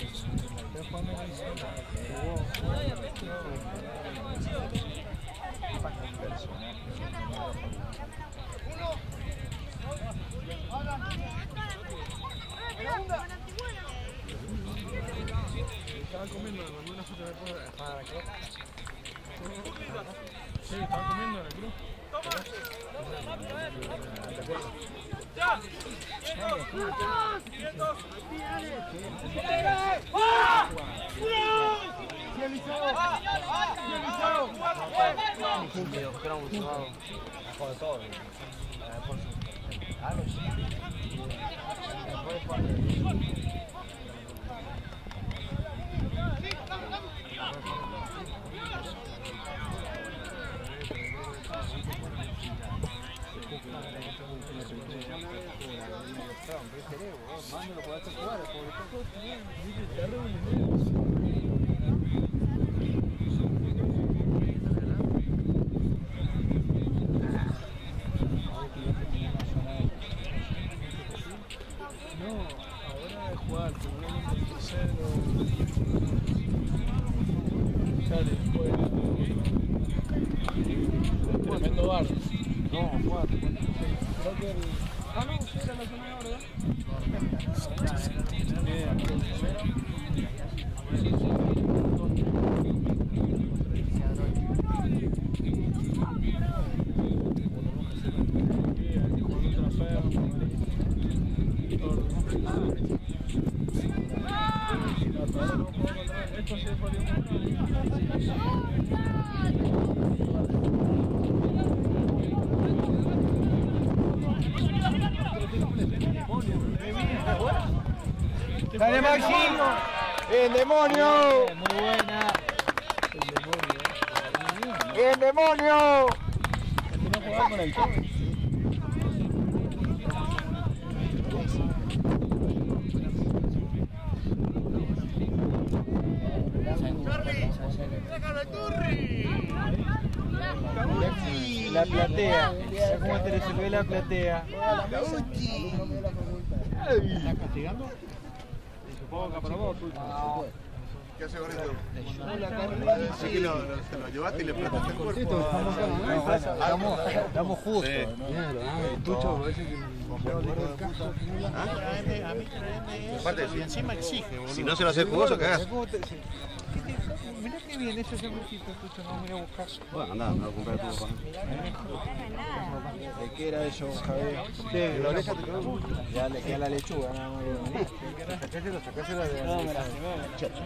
Estaban comiendo, me mandó una foto de para la cruz. Sí, estaban comiendo en la cruz. ¡Ya! Tremendo bar. No, Juan. Creo que el... Ah, no, sí, era la zona de ahora, ¿verdad? Esto sí ¡Dale, Maxi! ¡El demonio! Muy buena. ¡El demonio! No jugaba con el Toby. La platea, ¿cómo te resolvió la platea? ¿Estás castigando? Supongo que aprobó. ¿Qué hace Gorrito? Así que lo llevaste y le plantaste el cuerpo. Estamos justos. Tucho, parece que aparte, si encima exige, boludo. Si no se lo hace jugoso, cagás. Mirá que bien ese cervecito, Tucho, no me voy a buscar. Bueno, anda, me voy a comprar tu papá. ¿De qué era eso, Javier? De la oreja te quedó. Ya le queda la lechuga, nada más. Sacásela de... No, me lastimé.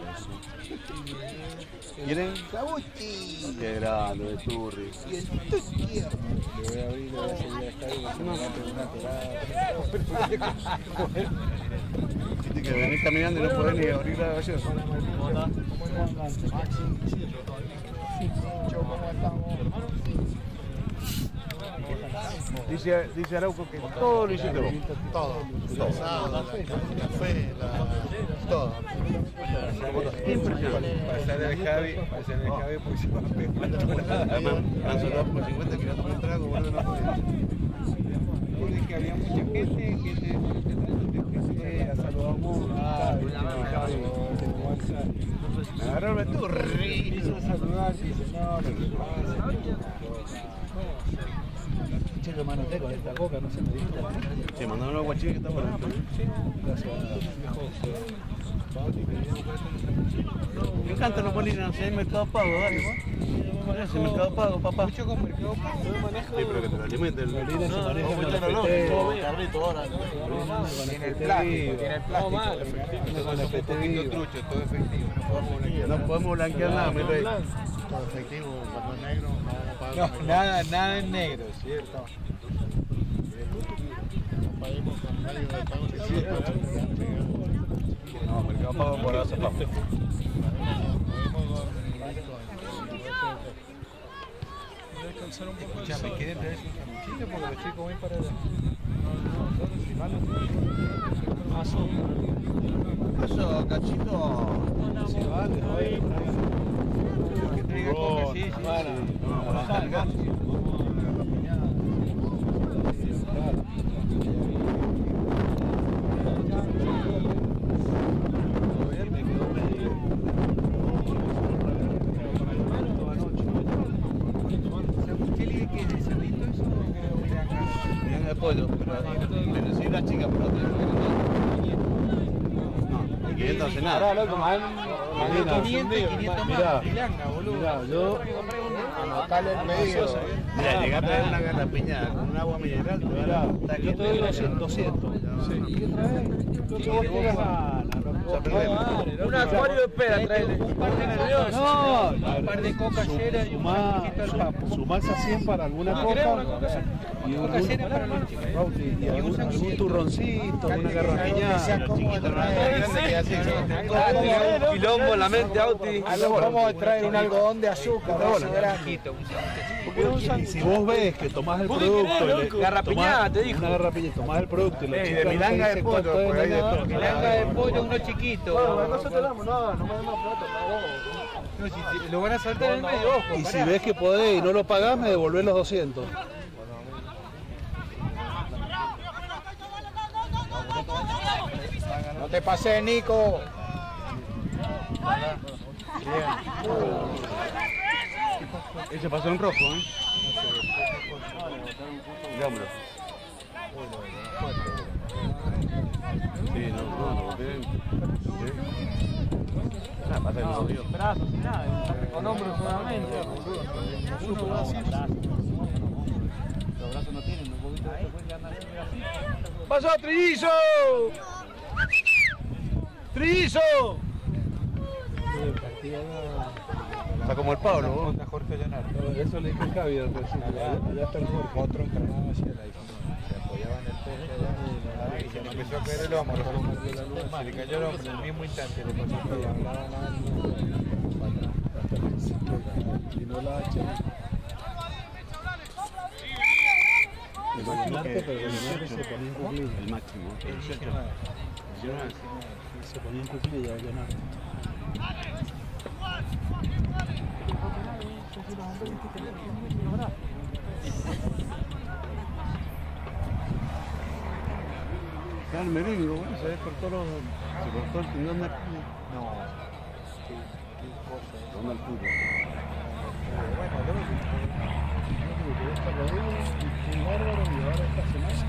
¿Quieren? ¡Cabuchi! Qué grande, de Turri. Y el Tuchi. Le voy a abrir, le voy a seguir a estar y me va a pegar una pelada. Viste que venís caminando y no podés ni abrir la gaseosa. Dice Arauco que todo lo hiciste vos. Todo. El asado, el café, todo. Impresionante. Pasar el Javi porque se va a pegar. Además, han soldado por 50 que no tomé trago, boludo, no podía. Que había mucha gente que te saludamos. Me agarraron el turri. Quiso saludar y dice, no, lo que pasa. lo manoté con esta coca, no se me diste. Sí, mandaron unos guachines que están buenos. Gracias, viejo. Me encantan los bolines, no sé, Mercado Pago, dale. Ese Mercado Pago, papá. Mucho con Mercado Pago. Sí, pero que te lo alimente el bolines se manejan con Carlito ahora. Tiene el plástico, tiene el plástico. Con efectivo. Trucho, todo efectivo. No podemos blanquear nada, mi rey. Todo efectivo, cuando es negro, No, nada en negro, ¿cierto? no paguemos con medio de pago de 100. No, Mercado Pago por hace pago. Ya me quedé traer un sanguchito porque los chicos ven para allá. Eso, cachito. Se vale, Que traiga coca, sí, sí. De pollo, pero sí la chica, pero no, 500 hace nada. 500 más. Milanga, boludo. Mirá, yo Anotale el medio. Mira, llegar a traer una garrapiña con un agua mineral. Mirá, yo te doy 200. Sí. ¿Y otra vez? Yo que vos llegas a Un acuario de pera, traele. un par de nerviosos. No, un par de coca llena y un poquito al papo. Sumás a 100 para alguna coca. Y algún turroncito, una garrapiñada. Quilombo en la mente, Auti. Vamos a traer un algodón de azúcar. Y si vos ves que tomás el producto, Garrapiñada, te dijo. una garrapiña, tomás el producto y la chica de milanga de pollo, por ahí de todo. Milanga de pollo, uno chiquito. no te damos nada, no me des más plata, No, si lo van a saltar en el medio, ojo. y si ves que podés y no lo pagás, me devolvés los 200. No te pases, Nico. Ese pasó en rojo, ¿eh? Digámoslo. Sí, no, lo boté. Nada, pasa que no lo dio. Brazos, sin nada, con hombros solamente. Los brazos no tienen, un poquito de después que andan siempre así. ¡Pasó, Trillizo! ¡Trillizo! Está como el Pablo, ¿no? Onda Jorge Leonardo. Eso le dije a Javier, allá está el Jorge. Otro encarnado hacia la se apoyaba en el pecho allá y se me empezó a caer el hombro. Se le cayó el hombro en el mismo instante. Le pasó que hablaba nada. Y no la hacha. Imaginarte, pero Leonardo se ponía en cuclilla. El máximo. Se ponía en cuclilla, Leonardo. Está el merengue, bueno, se cortó el tendón del pie. No. Qué cosa. ¿Dónde el fútbol? Qué bárbaro, y ahora esta semana.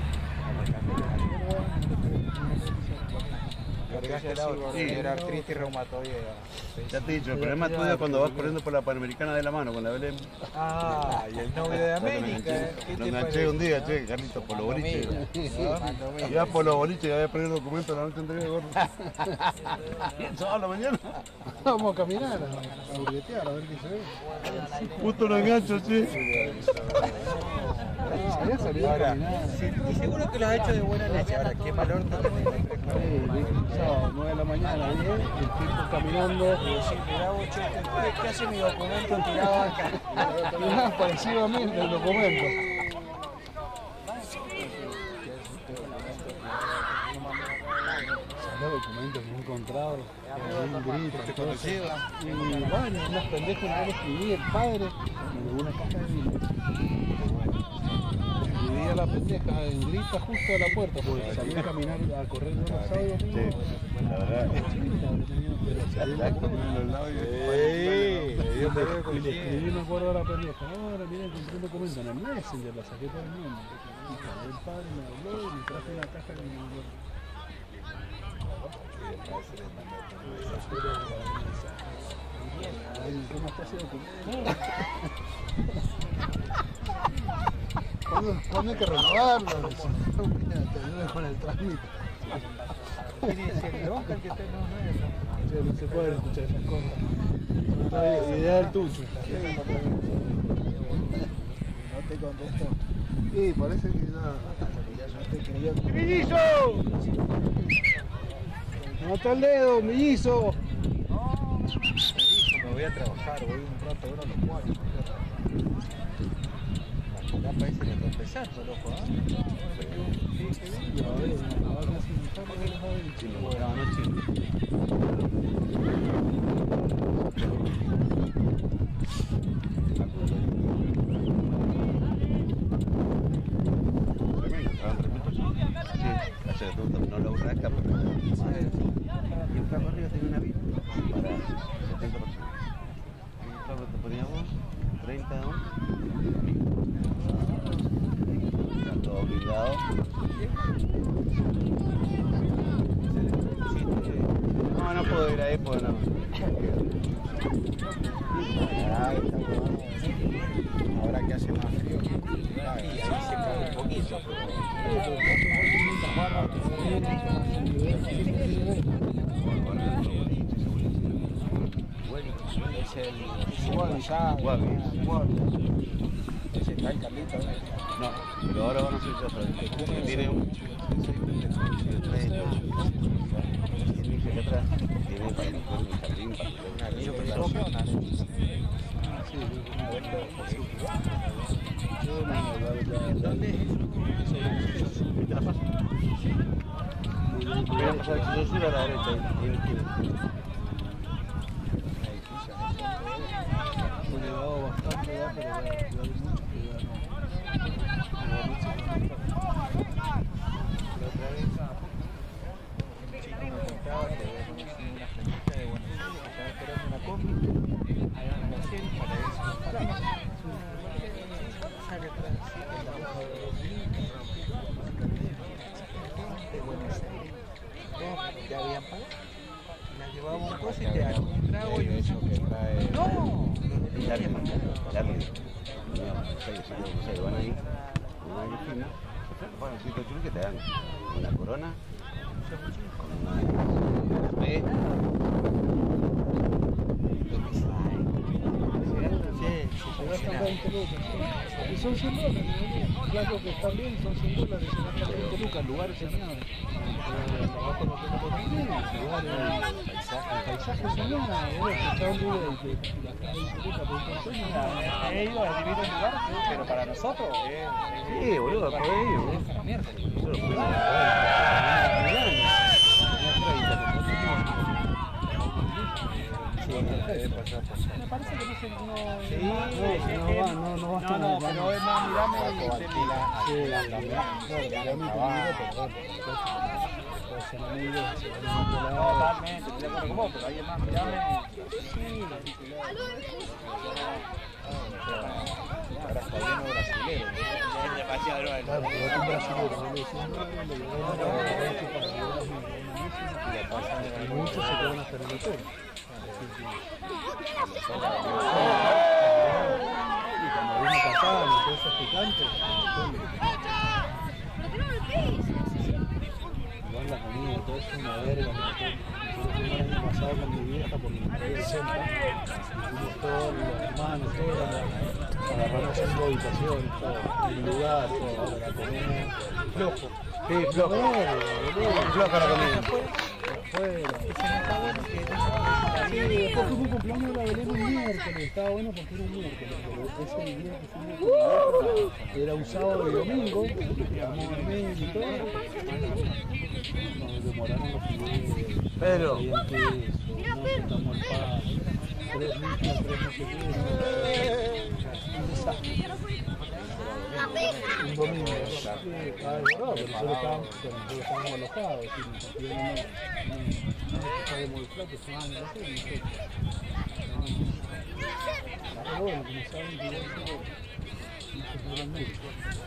Cargaste la otra. Era artritis reumatoide. Ya te he dicho, el problema tuyo es cuando vas corriendo por la Panamericana de la mano con la Belén. Ah, y el novio de América. ¿Qué Lo te enganché parece? un día, che, Carlitos, por los boliches. Ya por los boliches, ya había perdido el documento la noche anterior, gordo. Y el sábado a la mañana. Vamos a caminar, a burguetear, a ver qué se ve. Justo lo engancho, che. Había salido a Ahora, caminar. y seguro que lo has hecho de buena leche. Ahora, qué mal orto que te Sábado, 9 de la mañana, 10, el tipo caminando. Sí, mirá vos, che, ¿qué hace mi documento tirado acá? Nada parecido a mí del documento. Los documentos que he encontrado, un grito, todo eso. Y bueno, unos pendejos no le escribí, el padre, me dio una caja de vino. Escribí a la pendeja en grita justo a la puerta, porque salí a caminar, a correr los sábados. Sí, la verdad. Y le escribí, me acuerdo a la pendeja, ahora mira, encontré un documento en el Messenger, la saqué por el mundo. El padre me habló y me traje una caja de mi ay, ¿cómo está ese documento? ¿Cuándo hay que renovarlo? Te ayudes con el trámite. No se pueden escuchar esas cosas. Idea del tucho. No te contesto. Sí, parece que no. ¡Mellizo! ¡No está el dedo, mellizo! No, me voy a trabajar, voy un rato, ahora a los 4. Ya parece que está empezando, loco, ¿ah? No lo rasca porque y el carro arriba tenía una vida para 70 personas. Y claro, te poníamos 30 están todos blindados. No puedo ir ahí porque no. Ahora que hace más frío, ahí se cae un poquito, es el ese está el Carlito. No, pero ahora van a hacer otro. Tiene un atrás, tiene para el jardín, para ¿Dónde es? voy a pasar el exceso sur a la derecha, ahí en la esquina. He llegado bastante ya, pero ya hay mucho que ya no. La otra vez un chico me contaba que había conocido una señorita de Buenos Aires que estaba esperando una combi allá en la serie para ver si los paraba. Sale atrás así con la hoja de los niños de Buenos Aires. Ya habían pagado. La llevábamos un coche y te daban un trago y un eso que trae. ¡no! Se van ahí, una guillotina, bueno, si te chulo que te dan una corona, con una P. Y son 100 dólares, platos que están bien, son 100 dólares, se gastan 20 lucas, lugares soñados. Abajo no tengo por ningún lugares, paisajes soñados, está un lugar que gasta 20 lucas por un consumo. He ido a vivir en lugar, pero para nosotros Sí, boludo, por ahí, boludo. es una mierda. Me parece que no sé, no va a estar. No, pero es más, mirame y totalmente, estoy de acuerdo con vos, pero ahí es más, mirame ahora está lleno de brasileños. Es demasiado droga. Claro, pero es un brasilero, y muchos se quedan hasta el hotel. Y cuando viene casado, cosas picantes, igual la comida, todo es una verga. Nosotros fuimos el año pasado con mi vieja por mi mujer de Senta, fuimos todos los hermanos, agarramos 5 habitaciones, todo, el lugar, todo, la comida, flojo. Sí, flojo. Floja la comida. Sí, después fuimos un cumpleaños de la Belén un miércoles, estaba bueno porque era un miércoles, pero ese día que fuimos era un sábado y domingo, íbamos a dormir y todo, nos demoraron los fideos, Pedro. no sentamos el pan, 3 mezclas, 3 no sé qué, un desastre. un domingo. No, pero nosotros estábamos alojados. Y no sabemos el plato, se van a hacer, no sé. Pero bueno, como saben, que no se duran mucho.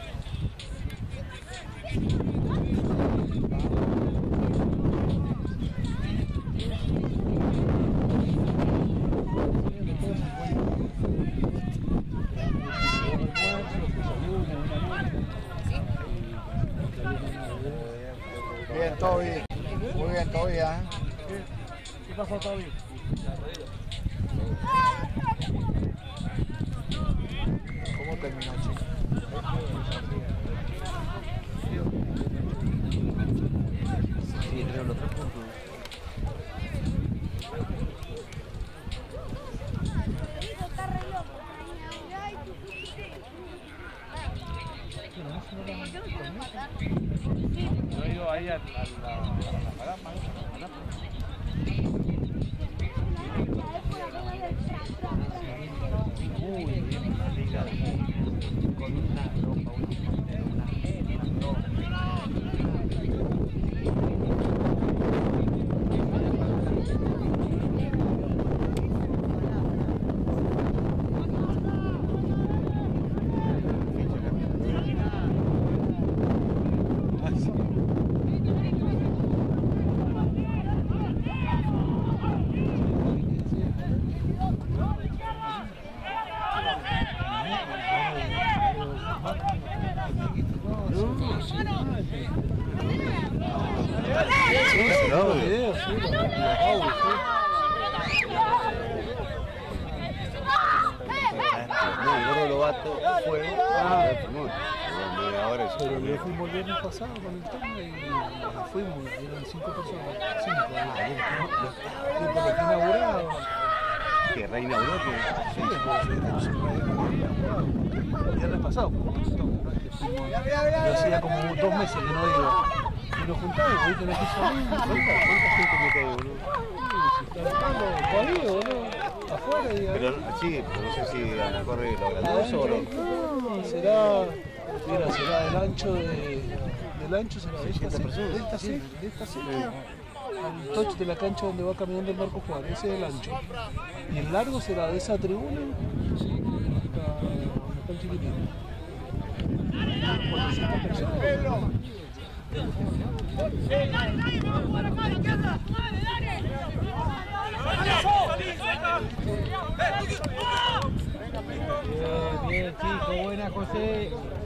Bien, todo bien. Muy bien, todo bien. ¿Qué pasó, Toby? ¿Cómo terminó, chico? Sí, creo los 3 puntos. Yo he ido ahí a la Parama. Muy bien, una liga con una ropa, una Pero yo fuimos el viernes pasado con el tema y fuimos, eran 5 personas. 5. Sí, porque fue inaugurado. ¿Que reinauguró? Sí, el viernes pasado. Yo hacía como 2 meses que no iba. Y nos juntamos, ahí tenés que salir. ¿Cuánta gente me cae, boludo? Sí, se está buscando todavía, boludo. Afuera y Pero sí, pero no sé si a lo mejor lo grandioso o no. Será el ancho del ancho será de esta cerca al touch de la cancha donde va caminando el Marco Juárez, ese es el ancho. Y el largo será de esa tribuna hasta el chiquitito. 400 personas. Bien, chico, buena José.